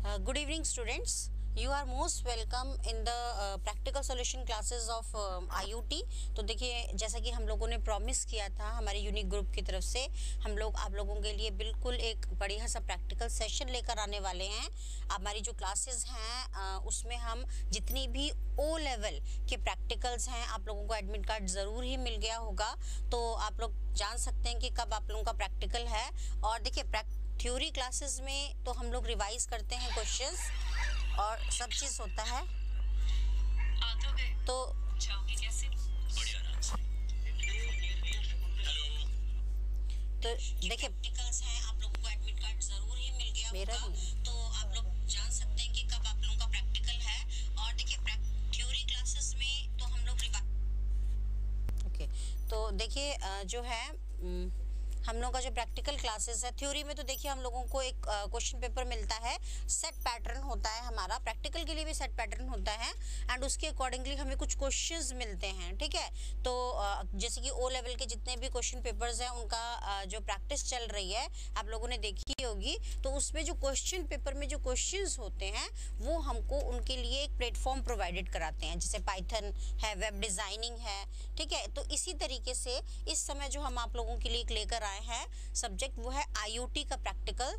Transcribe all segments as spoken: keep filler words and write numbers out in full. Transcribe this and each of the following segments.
Uh, good evening, students. You are most welcome in the uh, practical solution classes of uh, I O T. तो देखिए, जैसा कि हम लोगों ने प्रॉमिस किया था हमारे यूनिक ग्रुप की तरफ से, हम लोग आप लोगों के लिए बिल्कुल एक बढ़िया सा प्रैक्टिकल सेशन लेकर आने वाले हैं। हमारी जो क्लासेस हैं उसमें हम जितनी भी ओ लेवल के प्रैक्टिकल्स हैं, आप लोगों को एडमिट कार्ड ज़रूर ही मिल गया होगा, तो आप लोग जान सकते हैं कि कब आप लोगों का प्रैक्टिकल है। और देखिए, थ्योरी क्लासेस में तो हम लोग रिवाइज करते हैं क्वेश्चंस और सब चीज़ होता है, तो तो देखिए प्रैक्टिकल्स हैं, आप लोगों को एडमिट कार्ड जरूर ही मिल गया मेरा होगा, तो आप लोग जान सकते हैं कि कब आप लोगों का प्रैक्टिकल है। और देखिए थ्योरी क्लासेस में तो हम लोग रिवाइज ओके तो देखिए जो है हम लोगों का जो प्रैक्टिकल क्लासेस है, थ्योरी में तो देखिए हम लोगों को एक क्वेश्चन पेपर मिलता है, सेट पैटर्न होता है हमारा, प्रैक्टिकल के लिए भी सेट पैटर्न होता है एंड उसके अकॉर्डिंगली हमें कुछ क्वेश्चंस मिलते हैं। ठीक है, तो जैसे कि ओ लेवल के जितने भी क्वेश्चन पेपर्स हैं उनका जो प्रैक्टिस चल रही है आप लोगों ने देखी होगी, तो उसमें जो क्वेश्चन पेपर में जो क्वेश्चंस होते हैं वो हमको उनके लिए एक प्लेटफॉर्म प्रोवाइडेड कराते हैं, जैसे पाइथन है, वेब डिज़ाइनिंग है। ठीक है, तो इसी तरीके से इस समय जो हम आप लोगों के लिए लेकर आए हैं सब्जेक्ट वो है आई ओ टी का प्रैक्टिकल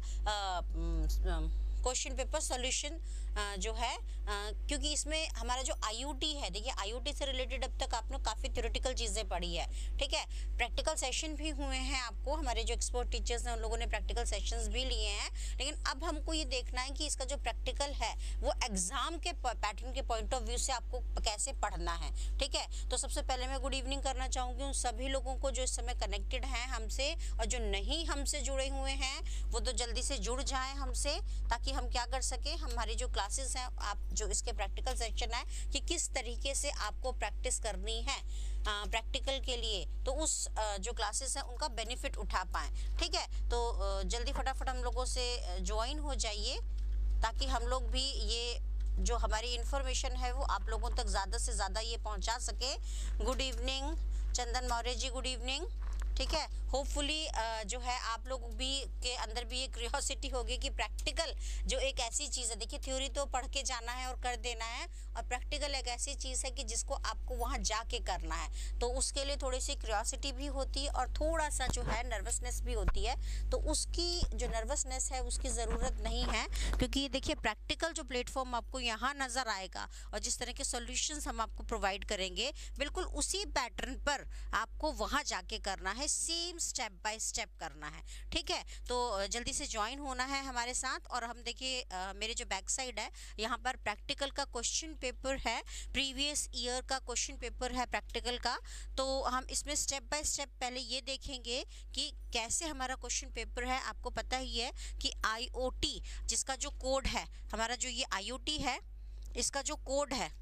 क्वेश्चन पेपर सॉल्यूशन जो है, आ, क्योंकि इसमें हमारा जो आई ओ टी है, देखिए आई ओ टी से रिलेटेड अब तक आपने काफ़ी थ्योरेटिकल चीज़ें पढ़ी है। ठीक है, प्रैक्टिकल सेशन भी हुए हैं, आपको हमारे जो एक्सपर्ट टीचर्स हैं उन लोगों ने प्रैक्टिकल सेशंस भी लिए हैं, लेकिन अब हमको ये देखना है कि इसका जो प्रैक्टिकल है वो एग्जाम के पैटर्न के पॉइंट ऑफ व्यू से आपको कैसे पढ़ना है। ठीक है, तो सबसे पहले मैं गुड इवनिंग करना चाहूँगी उन सभी लोगों को जो इस समय कनेक्टेड हैं हमसे, और जो नहीं हमसे जुड़े हुए हैं वो तो जल्दी से जुड़ जाएँ हमसे, ताकि हम क्या कर सके, हमारी जो क्लासेस हैं, आप जो इसके प्रैक्टिकल सेक्शन है कि किस तरीके से आपको प्रैक्टिस करनी है प्रैक्टिकल के लिए, तो उस आ, जो क्लासेस हैं उनका बेनिफिट उठा पाएँ। ठीक है, तो आ, जल्दी फटाफट हम लोगों से ज्वाइन हो जाइए ताकि हम लोग भी ये जो हमारी इन्फॉर्मेशन है वो आप लोगों तक ज़्यादा से ज़्यादा ये पहुंचा सके। Good evening Chandan Maurya ji, good evening. ठीक है, होपफुली जो है आप लोग भी के अंदर भी ये क्यूरियोसिटी होगी कि प्रैक्टिकल जो एक ऐसी चीज़ है, देखिए थ्योरी तो पढ़ के जाना है और कर देना है, और प्रैक्टिकल एक ऐसी चीज़ है कि जिसको आपको वहाँ जाके करना है, तो उसके लिए थोड़ी सी क्यूरियोसिटी भी होती है और थोड़ा सा जो है नर्वसनेस भी होती है। तो उसकी जो नर्वसनेस है उसकी ज़रूरत नहीं है, क्योंकि देखिए प्रैक्टिकल जो प्लेटफॉर्म आपको यहाँ नज़र आएगा और जिस तरह के सोल्यूशंस हम आपको प्रोवाइड करेंगे बिल्कुल उसी पैटर्न पर आपको वहाँ जाके करना है, सेम स्टेप बाय स्टेप करना है। ठीक है, तो जल्दी से ज्वाइन होना है हमारे साथ। और हम देखिए मेरे जो बैक साइड है यहाँ पर प्रैक्टिकल का क्वेश्चन पेपर है, प्रीवियस ईयर का क्वेश्चन पेपर है प्रैक्टिकल का, तो हम इसमें स्टेप बाय स्टेप पहले ये देखेंगे कि कैसे हमारा क्वेश्चन पेपर है। आपको पता ही है कि आई ओ टी जिसका जो कोड है, हमारा जो ये आई ओ टी है इसका जो कोड है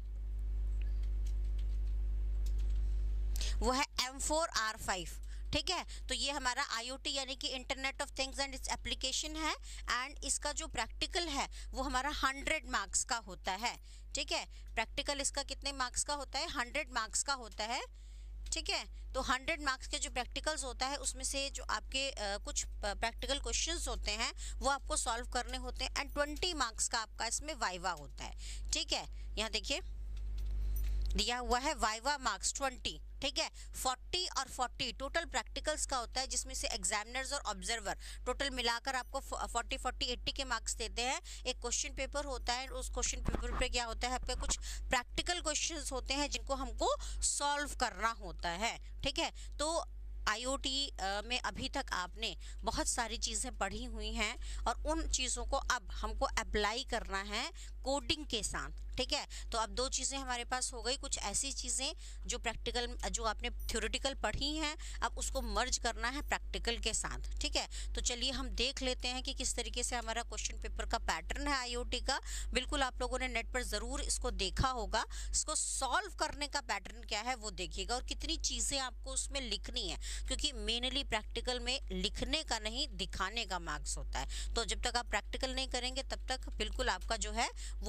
वो है एम फोर आर फाइव। ठीक है, तो ये हमारा आई ओ टी यानी कि internet of things and its application है, एंड इसका जो प्रैक्टिकल है वो हमारा हंड्रेड मार्क्स का होता है। ठीक है, प्रैक्टिकल इसका कितने मार्क्स का होता है? हंड्रेड मार्क्स का होता है। ठीक है, तो हंड्रेड मार्क्स के जो प्रैक्टिकल्स होता है उसमें से जो आपके आ, कुछ प्रैक्टिकल क्वेश्चंस होते हैं वो आपको सॉल्व करने होते हैं, एंड ट्वेंटी मार्क्स का आपका इसमें वाइवा होता है। ठीक है, यहाँ देखिए दिया हुआ है वाइवा मार्क्स ट्वेंटी। ठीक है, फोर्टी और फोर्टी टोटल प्रैक्टिकल्स का होता है, जिसमें से एग्जामिनर्स और ऑब्जर्वर टोटल मिलाकर आपको फोर्टी फोर्टी एट्टी के मार्क्स देते हैं। एक क्वेश्चन पेपर होता है, उस क्वेश्चन पेपर पे क्या होता है, आपके कुछ प्रैक्टिकल क्वेश्चंस होते हैं जिनको हमको सॉल्व करना होता है। ठीक है, तो आई ओ टी में अभी तक आपने बहुत सारी चीज़ें पढ़ी हुई हैं और उन चीज़ों को अब हमको अप्लाई करना है कोडिंग के साथ। ठीक है, तो अब दो चीज़ें हमारे पास हो गई, कुछ ऐसी चीज़ें जो प्रैक्टिकल जो आपने थ्योरेटिकल पढ़ी हैं अब उसको मर्ज करना है प्रैक्टिकल के साथ। ठीक है, तो चलिए हम देख लेते हैं कि किस तरीके से हमारा क्वेश्चन पेपर का पैटर्न है आई ओ टी का। बिल्कुल आप लोगों ने नेट पर ज़रूर इसको देखा होगा, इसको सॉल्व करने का पैटर्न क्या है वो देखिएगा, और कितनी चीज़ें आपको उसमें लिखनी है, क्योंकि मेनली प्रैक्टिकल में लिखने का नहीं दिखाने का मार्क्स होता है। तो जब तक आप प्रैक्टिकल नहीं करेंगे तब तक बिल्कुल आपका जो है वो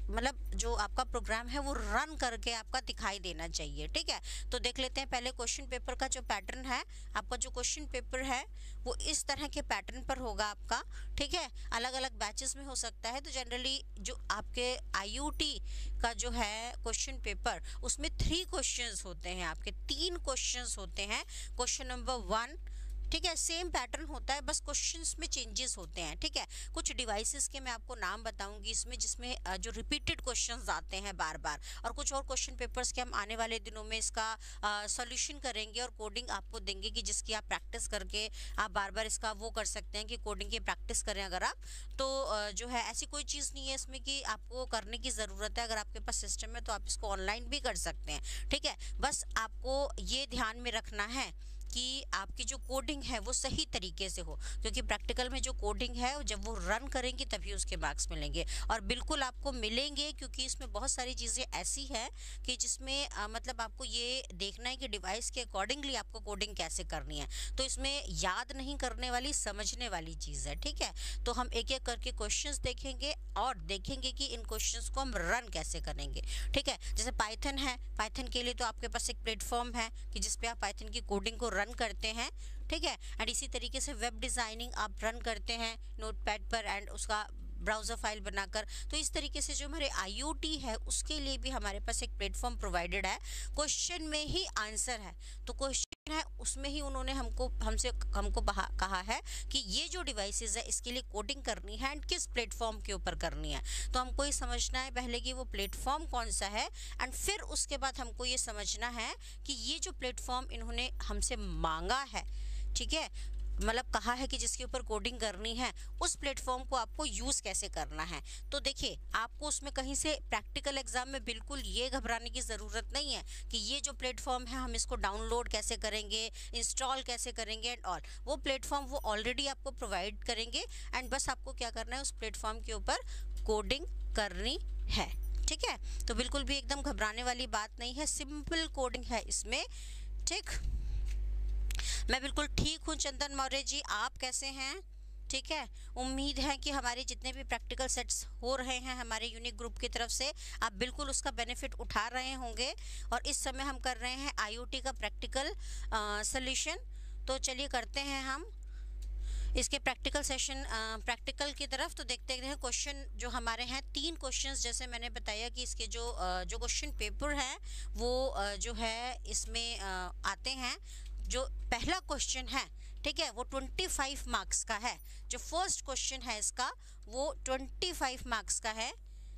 मतलब जो आपका प्रोग्राम है वो रन करके आपका दिखाई देना चाहिए, ठीक है। तो देख लेते हैं पहले क्वेश्चन पेपर का जो पैटर्न है। आपका जो क्वेश्चन पेपर है वो इस तरह के पैटर्न पर होगा आपका, ठीक है। अलग अलग बैचेस में हो सकता है। तो जनरली जो आपके आईयूटी का जो है क्वेश्चन पेपर, उसमें थ्री क्वेश्चंस होते हैं, आपके तीन क्वेश्चंस होते हैं। क्वेश्चन नंबर वन, ठीक है, सेम पैटर्न होता है, बस क्वेश्चंस में चेंजेस होते हैं, ठीक है। कुछ डिवाइसेस के मैं आपको नाम बताऊंगी इसमें, जिसमें जो रिपीटेड क्वेश्चंस आते हैं बार बार, और कुछ और क्वेश्चन पेपर्स के हम आने वाले दिनों में इसका सॉल्यूशन करेंगे और कोडिंग आपको देंगे कि जिसकी आप प्रैक्टिस करके आप बार बार इसका वो कर सकते हैं कि कोडिंग की प्रैक्टिस करें अगर आप। तो आ, जो है ऐसी कोई चीज़ नहीं है इसमें कि आपको करने की ज़रूरत है। अगर आपके पास सिस्टम है तो आप इसको ऑनलाइन भी कर सकते हैं, ठीक है। बस आपको ये ध्यान में रखना है कि आपकी जो कोडिंग है वो सही तरीके से हो, क्योंकि प्रैक्टिकल में जो कोडिंग है जब वो रन करेंगे तभी उसके मार्क्स मिलेंगे, और बिल्कुल आपको मिलेंगे, क्योंकि इसमें बहुत सारी चीज़ें ऐसी हैं कि जिसमें आ, मतलब आपको ये देखना है कि डिवाइस के अकॉर्डिंगली आपको कोडिंग कैसे करनी है। तो इसमें याद नहीं करने वाली, समझने वाली चीज़ है, ठीक है। तो हम एक एक करके क्वेश्चंस देखेंगे और देखेंगे कि इन क्वेश्चंस को हम रन कैसे करेंगे, ठीक है। जैसे पाइथन है, पाइथन के लिए तो आपके पास एक प्लेटफॉर्म है कि जिसपे आप पाइथन की कोडिंग को रन करते हैं, ठीक है। एंड इसी तरीके से वेब डिज़ाइनिंग आप रन करते हैं नोटपैड पर एंड उसका ब्राउज़र फाइल बनाकर। तो इस तरीके से जो हमारे आईओटी है उसके लिए भी हमारे पास एक प्लेटफॉर्म प्रोवाइडेड है। क्वेश्चन में ही आंसर है, तो क्वेश्चन है उसमें ही उन्होंने हमको हमसे हमको कहा है कि ये जो डिवाइसेस है इसके लिए कोडिंग करनी है एंड किस प्लेटफॉर्म के ऊपर करनी है। तो हमको ये समझना है पहले कि वो प्लेटफॉर्म कौन सा है, एंड फिर उसके बाद हमको ये समझना है कि ये जो प्लेटफॉर्म इन्होंने हमसे मांगा है, ठीक है, मतलब कहा है कि जिसके ऊपर कोडिंग करनी है, उस प्लेटफॉर्म को आपको यूज़ कैसे करना है। तो देखिए, आपको उसमें कहीं से प्रैक्टिकल एग्जाम में बिल्कुल ये घबराने की ज़रूरत नहीं है कि ये जो प्लेटफॉर्म है हम इसको डाउनलोड कैसे करेंगे, इंस्टॉल कैसे करेंगे एंड ऑल। वो प्लेटफॉर्म वो ऑलरेडी आपको प्रोवाइड करेंगे, एंड बस आपको क्या करना है, उस प्लेटफॉर्म के ऊपर कोडिंग करनी है, ठीक है। तो बिल्कुल भी एकदम घबराने वाली बात नहीं है, सिंपल कोडिंग है इसमें, ठीक। मैं बिल्कुल ठीक हूँ चंदन मौर्य जी, आप कैसे हैं? ठीक है, उम्मीद है कि हमारे जितने भी प्रैक्टिकल सेट्स हो रहे हैं हमारे यूनिक ग्रुप की तरफ से, आप बिल्कुल उसका बेनिफिट उठा रहे होंगे। और इस समय हम कर रहे हैं आईओटी का प्रैक्टिकल सॉल्यूशन। तो चलिए करते हैं हम इसके प्रैक्टिकल सेशन प्रैक्टिकल की तरफ। तो देखते हैं क्वेश्चन जो हमारे हैं, तीन क्वेश्चंस, जैसे मैंने बताया कि इसके जो आ, जो क्वेश्चन पेपर है वो आ, जो है इसमें आ, आते हैं। जो पहला क्वेश्चन है, ठीक है, वो पच्चीस मार्क्स का है। जो फर्स्ट क्वेश्चन है इसका वो पच्चीस मार्क्स का है,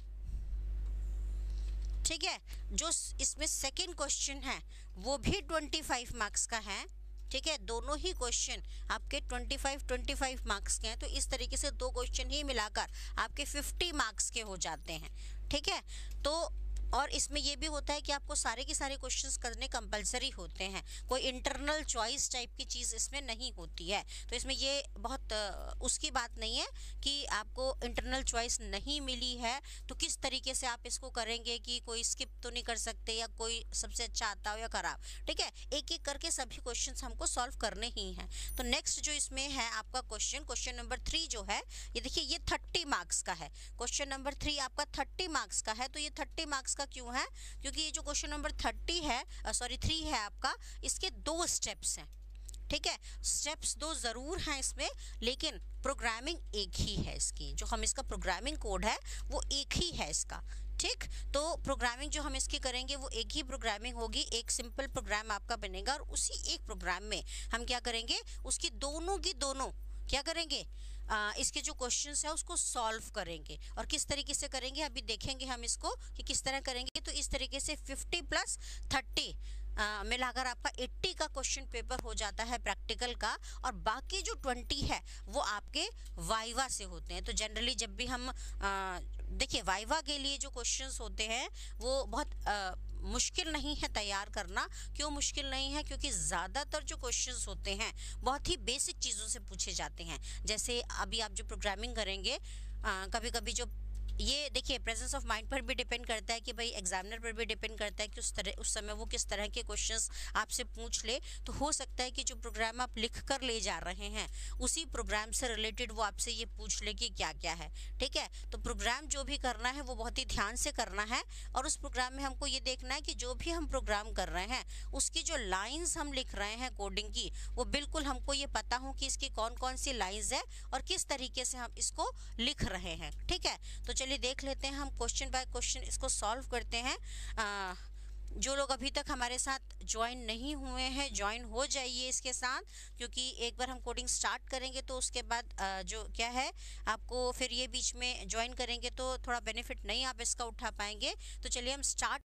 ठीक है। जो इसमें सेकंड क्वेश्चन है वो भी पच्चीस मार्क्स का है, ठीक है। दोनों ही क्वेश्चन आपके पच्चीस पच्चीस मार्क्स के हैं। तो इस तरीके से दो क्वेश्चन ही मिलाकर आपके पचास मार्क्स के हो जाते हैं, ठीक है। तो और इसमें ये भी होता है कि आपको सारे के सारे क्वेश्चंस करने कंपलसरी होते हैं, कोई इंटरनल चॉइस टाइप की चीज़ इसमें नहीं होती है। तो इसमें ये बहुत उसकी बात नहीं है कि आपको इंटरनल चॉइस नहीं मिली है तो किस तरीके से आप इसको करेंगे कि कोई स्किप तो नहीं कर सकते या कोई सबसे अच्छा आता हो या खराब, ठीक है। एक एक करके सभी क्वेश्चंस हमको सॉल्व करने ही हैं। तो नेक्स्ट जो इसमें है आपका क्वेश्चन, क्वेश्चन नंबर थ्री जो है, ये देखिए ये थर्टी मार्क्स का है। क्वेश्चन नंबर थ्री आपका थर्टी मार्क्स का है। तो ये थर्टी मार्क्स का क्यों है? क्योंकि ये जो क्वेश्चन नंबर थर्टी है, सॉरी थ्री है आपका, इसके दो स्टेप्स हैं, ठीक है। स्टेप्स दो ज़रूर हैं इसमें, लेकिन प्रोग्रामिंग एक ही है इसकी। जो हम इसका प्रोग्रामिंग कोड है वो एक ही है इसका, ठीक। तो प्रोग्रामिंग जो हम इसकी करेंगे वो एक ही प्रोग्रामिंग होगी, एक सिंपल प्रोग्राम आपका बनेगा और उसी एक प्रोग्राम में हम क्या करेंगे, उसकी दोनों की दोनों क्या करेंगे, आ, इसके जो क्वेश्चंस है उसको सॉल्व करेंगे। और किस तरीके से करेंगे अभी देखेंगे हम इसको कि किस तरह करेंगे। तो इस तरीके से फिफ्टी प्लस थर्टी मिलाकर आपका अस्सी का क्वेश्चन पेपर हो जाता है प्रैक्टिकल का, और बाकी जो बीस है वो आपके वाइवा से होते हैं। तो जनरली जब भी हम देखिए वाइवा के लिए जो क्वेश्चंस होते हैं वो बहुत आ, मुश्किल नहीं है तैयार करना। क्यों मुश्किल नहीं है? क्योंकि ज़्यादातर जो क्वेश्चंस होते हैं बहुत ही बेसिक चीज़ों से पूछे जाते हैं। जैसे अभी आप जो प्रोग्रामिंग करेंगे, आ, कभी कभी जो ये देखिए प्रेजेंस ऑफ माइंड पर भी डिपेंड करता है कि भाई एग्जामिनर पर भी डिपेंड करता है कि उस तरह उस समय वो किस तरह के क्वेश्चंस आपसे पूछ ले। तो हो सकता है कि जो प्रोग्राम आप लिख कर ले जा रहे हैं उसी प्रोग्राम से रिलेटेड वो आपसे ये पूछ ले कि क्या क्या है। ठीक है, तो प्रोग्राम जो भी करना है वो बहुत ही ध्यान से करना है, और उस प्रोग्राम में हमको ये देखना है कि जो भी हम प्रोग्राम कर रहे हैं उसकी जो लाइंस हम लिख रहे हैं कोडिंग की, वो बिल्कुल हमको ये पता हो कि इसकी कौन कौन सी लाइंस है और किस तरीके से हम इसको लिख रहे हैं। ठीक है, तो चलिए देख लेते हैं हम क्वेश्चन बाय क्वेश्चन इसको सॉल्व करते हैं। आ, जो लोग अभी तक हमारे साथ ज्वाइन नहीं हुए हैं ज्वाइन हो जाइए इसके साथ, क्योंकि एक बार हम कोडिंग स्टार्ट करेंगे तो उसके बाद आ, जो क्या है आपको फिर ये बीच में ज्वाइन करेंगे तो थोड़ा बेनिफिट नहीं आप इसका उठा पाएंगे। तो चलिए हम स्टार्ट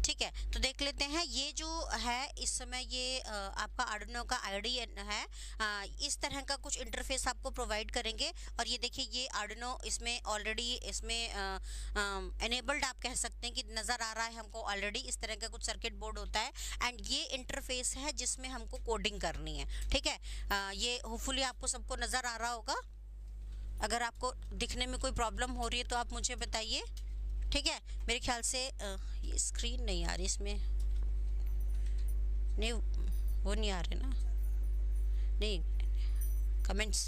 ठीक है, तो देख लेते हैं ये जो है इस समय ये आ, आपका आर्डिनो का आईडी है। आ, इस तरह का कुछ इंटरफेस आपको प्रोवाइड करेंगे और ये देखिए ये आर्डिनो इसमें ऑलरेडी इसमें एनेबल्ड आप कह सकते हैं कि नज़र आ रहा है हमको ऑलरेडी। इस तरह का कुछ सर्किट बोर्ड होता है एंड ये इंटरफेस है जिसमें हमको कोडिंग करनी है। ठीक है, आ, ये होपफुली आपको सबको नज़र आ रहा होगा। अगर आपको दिखने में कोई प्रॉब्लम हो रही है तो आप मुझे बताइए। ठीक है, मेरे ख्याल से आ, ये स्क्रीन नहीं आ रही इसमें, नहीं वो नहीं आ रहे ना, नहीं कमेंट्स,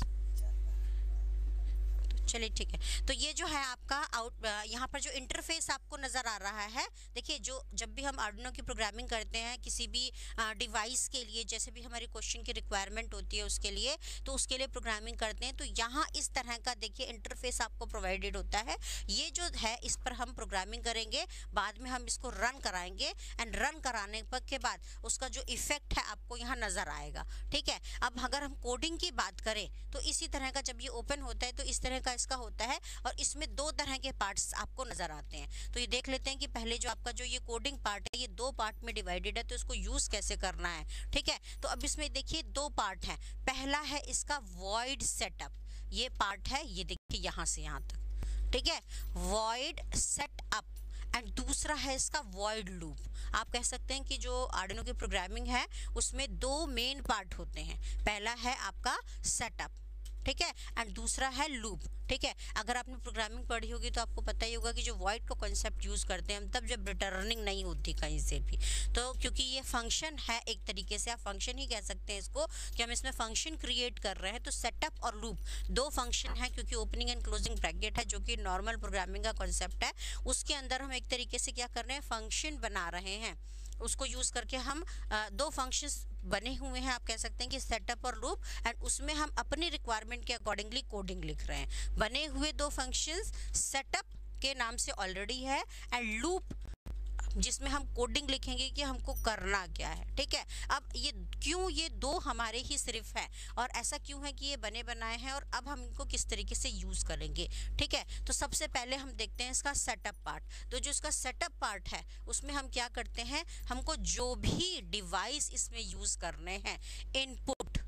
चलिए ठीक है। तो ये जो है आपका आउट यहाँ पर जो इंटरफेस आपको नज़र आ रहा है, देखिए जो जब भी हम आर्डिनो की प्रोग्रामिंग करते हैं किसी भी डिवाइस के लिए, जैसे भी हमारी क्वेश्चन की रिक्वायरमेंट होती है उसके लिए, तो उसके लिए प्रोग्रामिंग करते हैं तो यहाँ इस तरह का देखिए इंटरफेस आपको प्रोवाइडेड होता है। ये जो है इस पर हम प्रोग्रामिंग करेंगे, बाद में हम इसको रन कराएंगे एंड रन कराने के बाद उसका जो इफेक्ट है आपको यहाँ नज़र आएगा। ठीक है, अब अगर हम कोडिंग की बात करें तो इसी तरह का जब ये ओपन होता है तो इस तरह का इसका होता है और इसमें दो तरह के पार्ट्स आपको नजर आते हैं। तो ये देख लेते हैं कि पहले जो आपका जो ये कोडिंग पार्ट है ये दो पार्ट में डिवाइडेड है, तो इसको यूज कैसे करना है। ठीक है, तो अब इसमें देखिए दो पार्ट हैं। पहला है इसका वॉइड सेटअप, ये पार्ट है, ये देखिए यहाँ से यहाँ तक। ठीक है, वॉइड सेटअप एंड दूसरा है इसका वॉइड लूप। आप कह सकते हैं कि जो आर्डिनो की प्रोग्रामिंग है उसमें दो मेन पार्ट होते हैं। पहला है आपका सेटअप, ठीक है, एंड दूसरा है लूप। ठीक है, अगर आपने प्रोग्रामिंग पढ़ी होगी तो आपको पता ही होगा कि जो वॉइड का कॉन्सेप्ट यूज़ करते हैं हम तब जब रिटर्निंग नहीं होती कहीं से भी, तो क्योंकि ये फंक्शन है, एक तरीके से आप फंक्शन ही कह सकते हैं इसको कि हम इसमें फंक्शन क्रिएट कर रहे हैं। तो सेटअप और लूप दो फंक्शन है, क्योंकि ओपनिंग एंड क्लोजिंग ब्रैकेट है जो कि नॉर्मल प्रोग्रामिंग का कॉन्सेप्ट है, उसके अंदर हम एक तरीके से क्या कर रहे हैं, फंक्शन बना रहे हैं। उसको यूज़ करके हम आ, दो फंक्शंस बने हुए हैं, आप कह सकते हैं कि सेटअप और लूप, एंड उसमें हम अपनी रिक्वायरमेंट के अकॉर्डिंगली कोडिंग लिख रहे हैं। बने हुए दो फंक्शंस सेटअप के नाम से ऑलरेडी है एंड लूप जिसमें हम कोडिंग लिखेंगे कि हमको करना क्या है। ठीक है, अब ये क्यों ये दो हमारे ही सिर्फ है और ऐसा क्यों है कि ये बने बनाए हैं और अब हम इनको किस तरीके से यूज़ करेंगे। ठीक है, तो सबसे पहले हम देखते हैं इसका सेटअप पार्ट। तो जो इसका सेटअप पार्ट है उसमें हम क्या करते हैं, हमको जो भी डिवाइस इसमें यूज़ करने हैं, इनपुट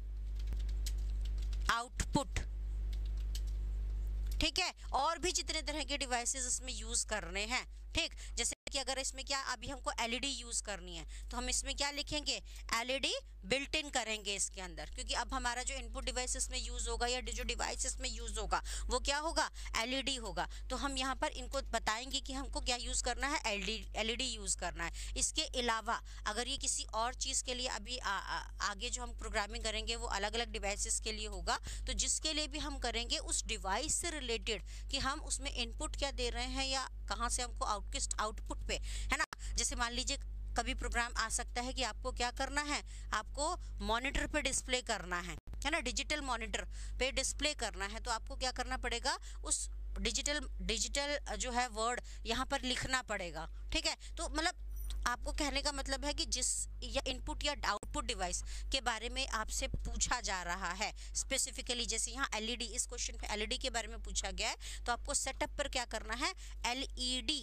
आउटपुट, ठीक है, और भी जितने तरह के डिवाइसेस इसमें यूज़ करने हैं। ठीक, जैसे कि अगर इसमें क्या अभी हमको एलईडी यूज़ करनी है तो हम इसमें क्या लिखेंगे, एलईडी बिल्ट इन करेंगे इसके अंदर, क्योंकि अब हमारा जो इनपुट डिवाइस इसमें यूज़ होगा या जो डिवाइस इसमें यूज़ होगा वो क्या होगा, एलईडी होगा। तो हम यहाँ पर इनको बताएंगे कि हमको क्या यूज़ करना है, एलईडी एलईडी यूज़ करना है। इसके अलावा अगर ये किसी और चीज़ के लिए अभी आ, आ, आगे जो हम प्रोग्रामिंग करेंगे वो अलग अलग डिवाइसेस के लिए होगा, तो जिसके लिए भी हम करेंगे उस डिवाइस से रिलेटेड कि हम उसमें इनपुट क्या दे रहे हैं या कहाँ से हमको आउटकिस्ट आउटपुट पे, है ना। जैसे मान लीजिए कभी प्रोग्राम आ सकता है कि आपको क्या करना है, आपको मॉनिटर पे डिस्प्ले करना है, है ना, डिजिटल मॉनिटर पे डिस्प्ले करना है, तो आपको क्या करना पड़ेगा, उस डिजिटल डिजिटल जो है वर्ड यहाँ पर लिखना पड़ेगा। ठीक है, तो मतलब आपको कहने का मतलब है कि जिस या इनपुट या आउटपुट डिवाइस के बारे में आपसे पूछा जा रहा है स्पेसिफिकली, जैसे यहाँ एलईडी, इस क्वेश्चन पे एलईडी के बारे में पूछा गया है, तो आपको सेटअप पर क्या करना है, एलईडी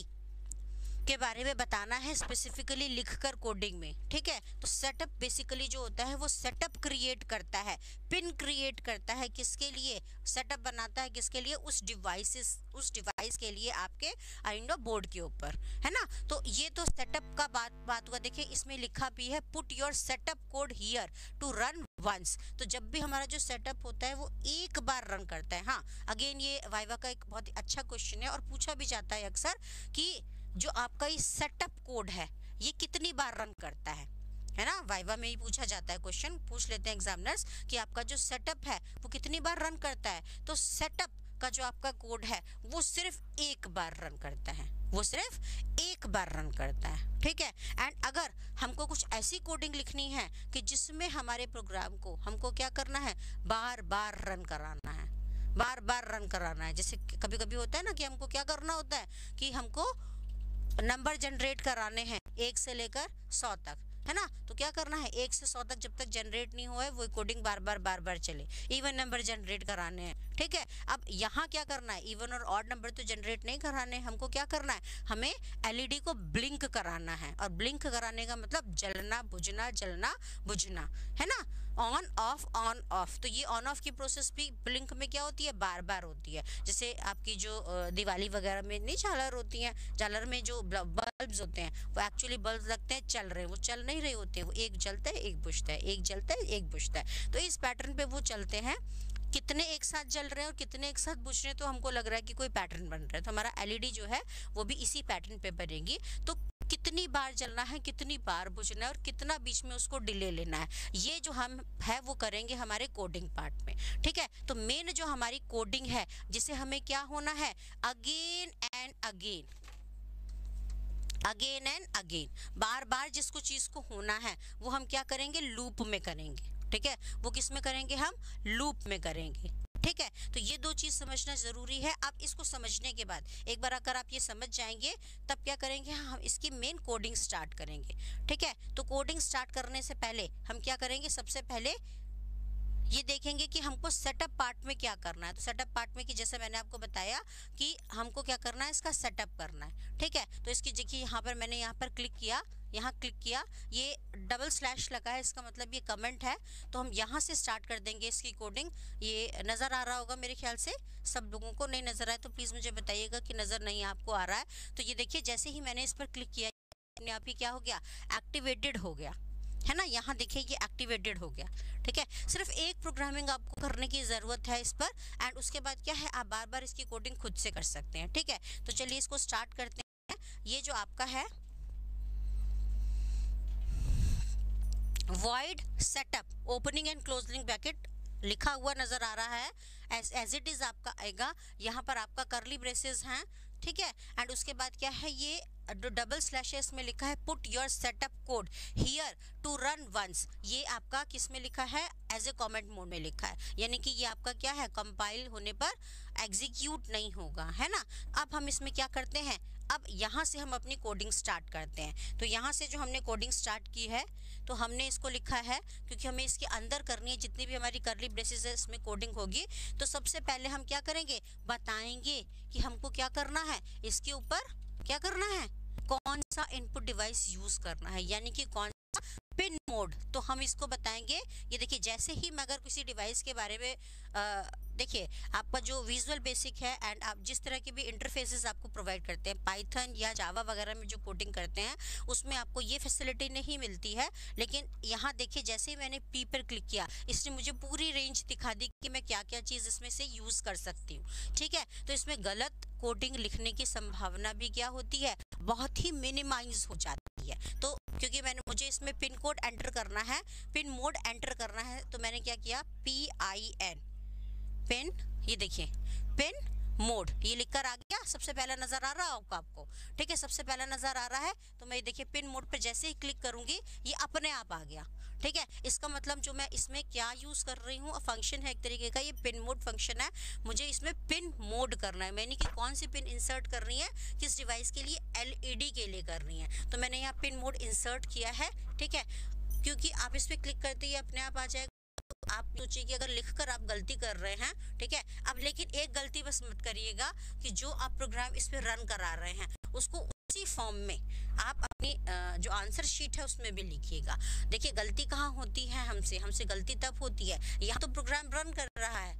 के बारे में बताना है स्पेसिफिकली लिखकर कोडिंग में। ठीक है, तो सेटअप बेसिकली जो होता है वो सेटअप क्रिएट करता है, पिन क्रिएट करता है, किसके लिए सेटअप बनाता है, किसके लिए, उस डिवाइसेस उस डिवाइस के लिए आपके आर्डिनो बोर्ड के ऊपर, है ना। तो ये तो सेटअप का बात बात हुआ। देखिए इसमें लिखा भी है, put your setup code here to run once. तो जब भी हमारा जो सेटअप होता है वो एक बार रन करता है। हाँ, अगेन ये वाइवा का एक बहुत ही अच्छा क्वेश्चन है और पूछा भी जाता है अक्सर कि जो आपका ये सेटअप कोड है ये कितनी बार रन करता है, है ना। वाइवा में ही पूछा जाता है क्वेश्चन, पूछ लेते हैं एग्जामिनर्स कि आपका जो सेटअप है वो कितनी बार रन करता है। तो सेटअप का जो आपका कोड है वो सिर्फ एक बार रन करता है, वो सिर्फ एक बार रन करता है। ठीक है, एंड अगर हमको कुछ ऐसी कोडिंग लिखनी है कि जिसमें हमारे प्रोग्राम को हमको क्या करना है, बार बार रन कराना है, बार बार रन कराना है। जैसे कभी कभी होता है ना कि हमको क्या करना होता है कि हमको नंबर जनरेट कराने हैं एक से लेकर सौ तक, है ना। तो क्या करना है, एक से सौ तक जब तक जनरेट नहीं हुआ है वो कोडिंग बार बार बार बार चले, इवन नंबर जनरेट कराने हैं। ठीक है। अब यहाँ क्या करना है, इवन और ऑड नंबर तो जनरेट नहीं कराने, हमको क्या करना है, हमें एलईडी को ब्लिंक कराना है। और ब्लिंक कराने का मतलब जलना बुझना, जलना बुझना, है ना, ऑन ऑफ ऑन ऑफ। तो ये ऑन ऑफ की प्रोसेस भी ब्लिंक में क्या होती है, बार बार होती है। जैसे आपकी जो दिवाली वगैरह में नहीं झालर होती है, झालर में जो बल्ब्स होते हैं वो एक्चुअली बल्ब लगते हैं चल रहे हैं, वो चल नहीं रहे होते हैं, वो एक जलता है एक बुझता है, एक जलता है एक बुझता है। तो इस पैटर्न पे वो चलते हैं, कितने एक साथ जल रहे हैं और कितने एक साथ बुझ रहे हैं, तो हमको लग रहा है कि कोई पैटर्न बन रहा है। तो हमारा एलईडी जो है वो भी इसी पैटर्न पे बनेगी। तो कितनी बार जलना है, कितनी बार बुझना है और कितना बीच में उसको डिले लेना है, ये जो हम है वो करेंगे हमारे कोडिंग पार्ट में, ठीक है। तो मेन जो हमारी कोडिंग है, जिसे हमें क्या होना है, again and again, again and again, बार बार जिसको चीज को होना है वो हम क्या करेंगे, लूप में करेंगे, ठीक है। वो किस में करेंगे, हम लूप में करेंगे, ठीक है। तो ये दो चीज समझना जरूरी है। अब इसको समझने के बाद एक बार अगर आप ये समझ जाएंगे तब क्या करेंगे, हम इसकी मेन कोडिंग स्टार्ट करेंगे, ठीक है। तो कोडिंग स्टार्ट करने से पहले हम क्या करेंगे, सबसे पहले ये देखेंगे कि हमको सेटअप पार्ट में क्या करना है। तो सेटअप पार्ट में कि जैसे मैंने आपको बताया कि हमको क्या करना है, इसका सेटअप करना है, ठीक है। तो इसकी देखिए यहाँ पर मैंने यहाँ पर क्लिक किया, यहाँ क्लिक किया, ये डबल स्लैश लगा है, इसका मतलब ये कमेंट है। तो हम यहाँ से स्टार्ट कर देंगे इसकी कोडिंग। ये नज़र आ रहा होगा मेरे ख्याल से, सब लोगों को नहीं नज़र आए तो प्लीज़ मुझे बताइएगा कि नज़र नहीं आपको आ रहा है। तो ये देखिए जैसे ही मैंने इस पर क्लिक किया, अपने आप ही क्या हो गया, एक्टिवेटेड हो गया, है ना। यहाँ देखिए ये एक्टिवेटेड हो गया, ठीक है। सिर्फ एक प्रोग्रामिंग आपको करने की ज़रूरत है इस पर, एंड उसके बाद क्या है, आप बार बार इसकी कोडिंग खुद से कर सकते हैं, ठीक है। तो चलिए इसको स्टार्ट करते हैं। ये जो आपका है void setup opening and closing bracket लिखा हुआ नजर आ रहा है, एज एज इट इज आपका आएगा। यहाँ पर आपका करली ब्रेसेस हैं, ठीक है। एंड उसके बाद क्या है, ये जो डबल स्लैशेस में लिखा है put your setup code here to run once, ये आपका किस में लिखा है, एज ए कमेंट मोड में लिखा है, यानी कि ये आपका क्या है, कंपाइल होने पर एग्जीक्यूट नहीं होगा, है ना। अब हम इसमें क्या करते हैं, अब यहाँ से हम अपनी कोडिंग स्टार्ट करते हैं। तो यहाँ से जो हमने कोडिंग स्टार्ट की है, तो हमने इसको लिखा है क्योंकि हमें इसके अंदर करनी है, जितनी भी हमारी करली ब्रेसेस है इसमें कोडिंग होगी। तो सबसे पहले हम क्या करेंगे, बताएंगे कि हमको क्या करना है, इसके ऊपर क्या करना है, कौन सा इनपुट डिवाइस यूज करना है, यानी कि कौन सा पिन मोड। तो हम इसको बताएंगे। ये देखिए जैसे ही मैं अगर किसी डिवाइस के बारे में देखिए, आपका जो विजुअल बेसिक है एंड आप जिस तरह के भी इंटरफेसेस आपको प्रोवाइड करते हैं पाइथन या जावा वगैरह में जो कोडिंग करते हैं, उसमें आपको ये फैसिलिटी नहीं मिलती है। लेकिन यहाँ देखिए जैसे ही मैंने पी पर क्लिक किया, इसने मुझे पूरी रेंज दिखा दी कि मैं क्या क्या चीज़ इसमें से यूज़ कर सकती हूँ, ठीक है। तो इसमें गलत कोडिंग लिखने की संभावना भी क्या होती है, बहुत ही मिनिमाइज हो जाती है। तो क्योंकि मैंने मुझे इसमें पिन कोड एंटर करना है, पिन मोड एंटर करना है, तो मैंने क्या किया, पी आई एन पिन, ये देखिए पिन मोड ये लिखकर आ गया। सबसे पहला नजर आ रहा होगा आपको, ठीक है, सबसे पहला नजर आ रहा है। तो मैं देखिए पिन मोड पर जैसे ही क्लिक करूंगी ये अपने आप आ गया, ठीक है। इसका मतलब जो मैं इसमें क्या यूज कर रही हूँ, फंक्शन है एक तरीके का, ये पिन मोड फंक्शन है। मुझे इसमें पिन मोड करना है, मैंने कि कौन सी पिन इंसर्ट कर रही है, किस डिवाइस के लिए, एलईडी के लिए कर रही है। तो मैंने यहाँ पिन मोड इंसर्ट किया है, ठीक है। क्योंकि आप इस पर क्लिक करते ही अपने आप आ जाएगा। आप सोचिए कि अगर लिखकर आप गलती कर रहे हैं, ठीक है, अब लेकिन एक गलती बस मत करिएगा कि जो आप प्रोग्राम इस पे रन करा रहे हैं उसको उसी फॉर्म में आप अपनी जो आंसर शीट है उसमें भी लिखिएगा। देखिए गलती कहाँ होती है, हमसे हमसे गलती तब होती है, यहाँ तो प्रोग्राम रन कर रहा है।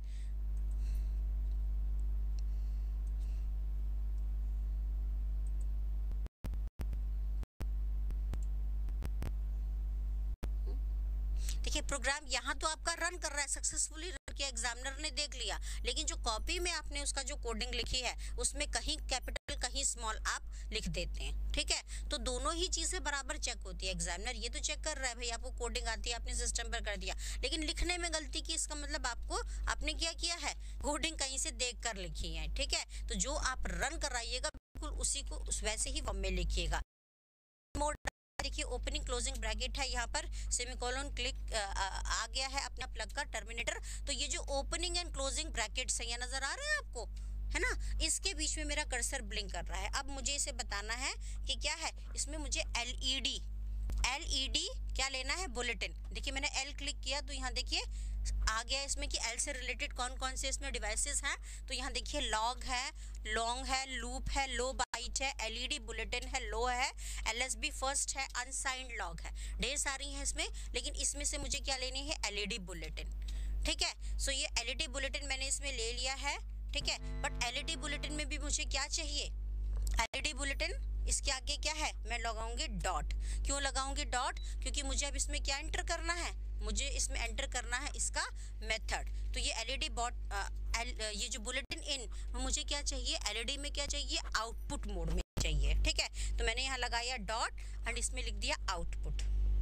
देखिए प्रोग्राम यहाँ तो आपका रन कर रहा है, सक्सेसफुली रन किया, एग्जामिनर ने देख लिया। लेकिन जो कॉपी में आपने उसका जो कोडिंग लिखी है उसमें कहीं कैपिटल कहीं स्मॉल आप लिख देते हैं, ठीक है। तो दोनों ही चीजें बराबर चेक होती है। एग्जामिनर ये तो चेक कर रहा है भाई आपको कोडिंग आती है, आपने सिस्टम पर कर दिया, लेकिन लिखने में गलती की, इसका मतलब आपको आपने क्या किया है, कोडिंग कहीं से देख कर लिखी है, ठीक है। तो जो आप रन कराइएगा बिल्कुल उसी को उस वैसे ही फॉर्म में लिखिएगा। मोड देखिए ओपनिंग क्लोजिंग ब्रैकेट है, यहाँ पर सेमीकोलन क्लिक आ, आ गया है अपना प्लग का टर्मिनेटर। तो ये जो ओपनिंग एंड क्लोजिंग ब्रैकेट्स है, ये नजर आ रहा है आपको, है ना, इसके बीच में मेरा कर्सर ब्लिंक कर रहा है। अब मुझे इसे बताना है कि क्या है, इसमें मुझे एलईडी एलईडी क्या लेना है, बुलेटिन। देखिए मैंने एल क्लिक किया तो यहाँ देखिए आ गया इसमें कि एल से रिलेटेड कौन कौन से इसमें डिवाइसेस हैं। तो यहाँ देखिए लॉग है, लॉन्ग है, लूप है, लो बाइट है, एलईडी बुलेटिन है, लो है, एलएसबी फर्स्ट है, अनसाइंड लॉग है, ढेर सारी हैं इसमें। लेकिन इसमें से मुझे क्या लेनी है, एलईडी बुलेटिन। ठीक है, सो ये एलईडी बुलेटिन मैंने इसमें ले लिया है। ठीक है, बट एलईडी बुलेटिन में भी मुझे क्या चाहिए, एलईडी बुलेटिन इसके आगे क्या है, मैं लगाऊंगी डॉट। क्यों लगाऊंगी डॉट, क्योंकि मुझे अब इसमें क्या एंटर करना है, मुझे इसमें एंटर करना है इसका मेथड। तो ये एलईडी बॉट ये जो बुलेटिन इन मुझे क्या चाहिए, एलईडी में क्या चाहिए, आउटपुट मोड में चाहिए। ठीक है, तो मैंने यहाँ लगाया डॉट एंड इसमें लिख दिया आउटपुट।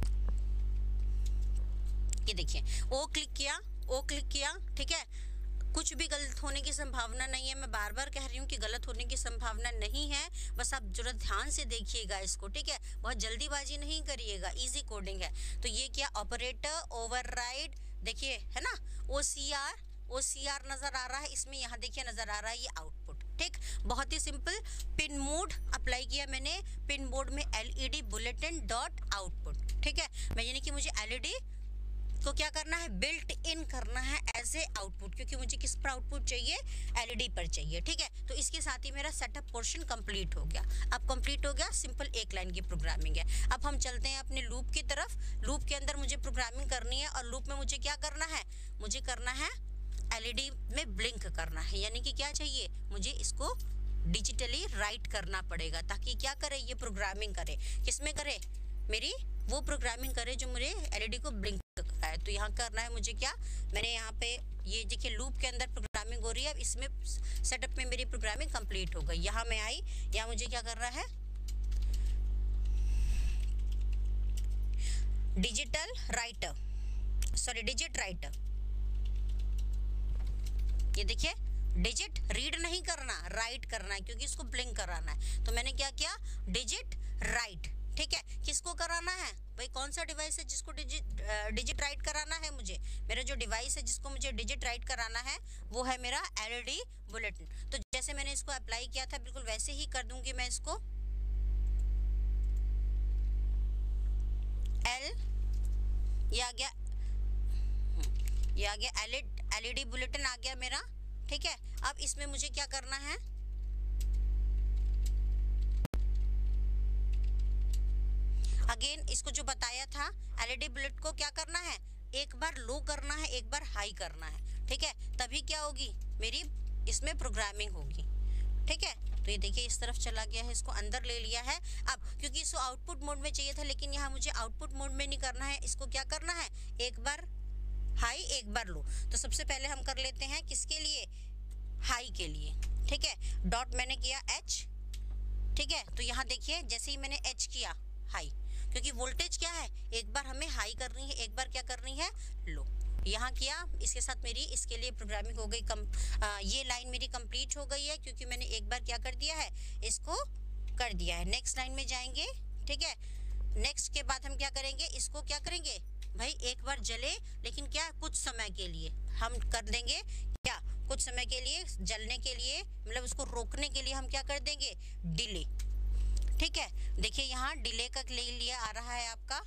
ये देखिए ओ क्लिक किया, ओ क्लिक किया। ठीक है, कुछ भी गलत होने की संभावना नहीं है, मैं बार बार कह रही हूँ कि गलत होने की संभावना नहीं है, बस आप जरा ध्यान से देखिएगा इसको। ठीक है, बहुत जल्दीबाजी नहीं करिएगा, इजी कोडिंग है। तो ये क्या, ऑपरेटर ओवरराइड, देखिए है ना, ओ सी आर, ओ सी आर नजर आ रहा है इसमें, यहाँ देखिए नजर आ रहा है ये आउटपुट। ठीक, बहुत ही सिंपल। पिन मोड अप्लाई किया मैंने, पिन मोड में एलईडी बुलेटिन डॉट आउटपुट। ठीक है, मैं यानी कि मुझे एलईडी को क्या करना है, बिल्ट इन करना है एज ए आउटपुट, क्योंकि मुझे किस पर आउटपुट चाहिए, एलईडी पर चाहिए। ठीक है, तो इसके साथ ही मेरा सेटअप पोर्शन कंप्लीट हो गया। अब कंप्लीट हो गया, सिंपल एक लाइन की प्रोग्रामिंग है। अब हम चलते हैं अपने लूप की तरफ। लूप के अंदर मुझे प्रोग्रामिंग करनी है और लूप में मुझे क्या करना है, मुझे करना है एलईडी में ब्लिंक करना है, यानी कि क्या चाहिए, मुझे इसको डिजिटली राइट करना पड़ेगा ताकि क्या करे, ये प्रोग्रामिंग करे। किसमें करे, मेरी वो प्रोग्रामिंग करे जो मुझे एलईडी को ब्लिंक करना है। तो यहाँ करना है मुझे क्या, मैंने यहाँ पे ये देखिए लूप के अंदर प्रोग्रामिंग हो रही है। अब इसमें सेटअप में मेरी प्रोग्रामिंग कंप्लीट हो गई। यहाँ मैं आई, यहाँ मुझे क्या करना है, digital writer, sorry digit writer. ये देखिए डिजिट रीड नहीं करना, राइट करना है, क्योंकि इसको ब्लिंक कराना है। तो मैंने क्या किया, डिजिट राइट। ठीक है, किसको कराना है भाई, कौन सा डिवाइस है जिसको डिजिट डिजिट राइट कराना है मुझे, मेरा जो डिवाइस है जिसको मुझे डिजिट राइट कराना है वो है मेरा एलईडी बुलेटिन। तो जैसे मैंने इसको अप्लाई किया था बिल्कुल वैसे ही कर दूंगी मैं इसको। एल ये आ गया, ये आ गया एलईडी बुलेटिन आ गया मेरा। ठीक है, अब इसमें मुझे क्या करना है, अगेन इसको जो बताया था एलईडी बुलेट को क्या करना है, एक बार लो करना है, एक बार हाई करना है। ठीक है, तभी क्या होगी, मेरी इसमें प्रोग्रामिंग होगी। ठीक है, तो ये देखिए इस तरफ चला गया है, इसको अंदर ले लिया है। अब क्योंकि इसको आउटपुट मोड में चाहिए था, लेकिन यहाँ मुझे आउटपुट मोड में नहीं करना है, इसको क्या करना है, एक बार हाई एक बार लो। तो सबसे पहले हम कर लेते हैं किसके लिए, हाई के लिए। ठीक है, डॉट मैंने किया एच। ठीक है, तो यहाँ देखिए जैसे ही मैंने एच किया हाई, क्योंकि वोल्टेज क्या है, एक बार हमें हाई करनी है, एक बार क्या करनी है, लो। यहाँ किया, इसके साथ मेरी इसके लिए प्रोग्रामिंग हो गई कम, आ, ये लाइन मेरी कंप्लीट हो गई है क्योंकि मैंने एक बार क्या कर दिया है, इसको कर दिया है। नेक्स्ट लाइन में जाएंगे। ठीक है, नेक्स्ट के बाद हम क्या करेंगे, इसको क्या करेंगे भाई, एक बार जले, लेकिन क्या कुछ समय के लिए हम कर देंगे, क्या कुछ समय के लिए जलने के लिए, मतलब उसको रोकने के लिए हम क्या कर देंगे, डिले। ठीक है, देखिए यहाँ डिले का ले लिया आ रहा है आपका,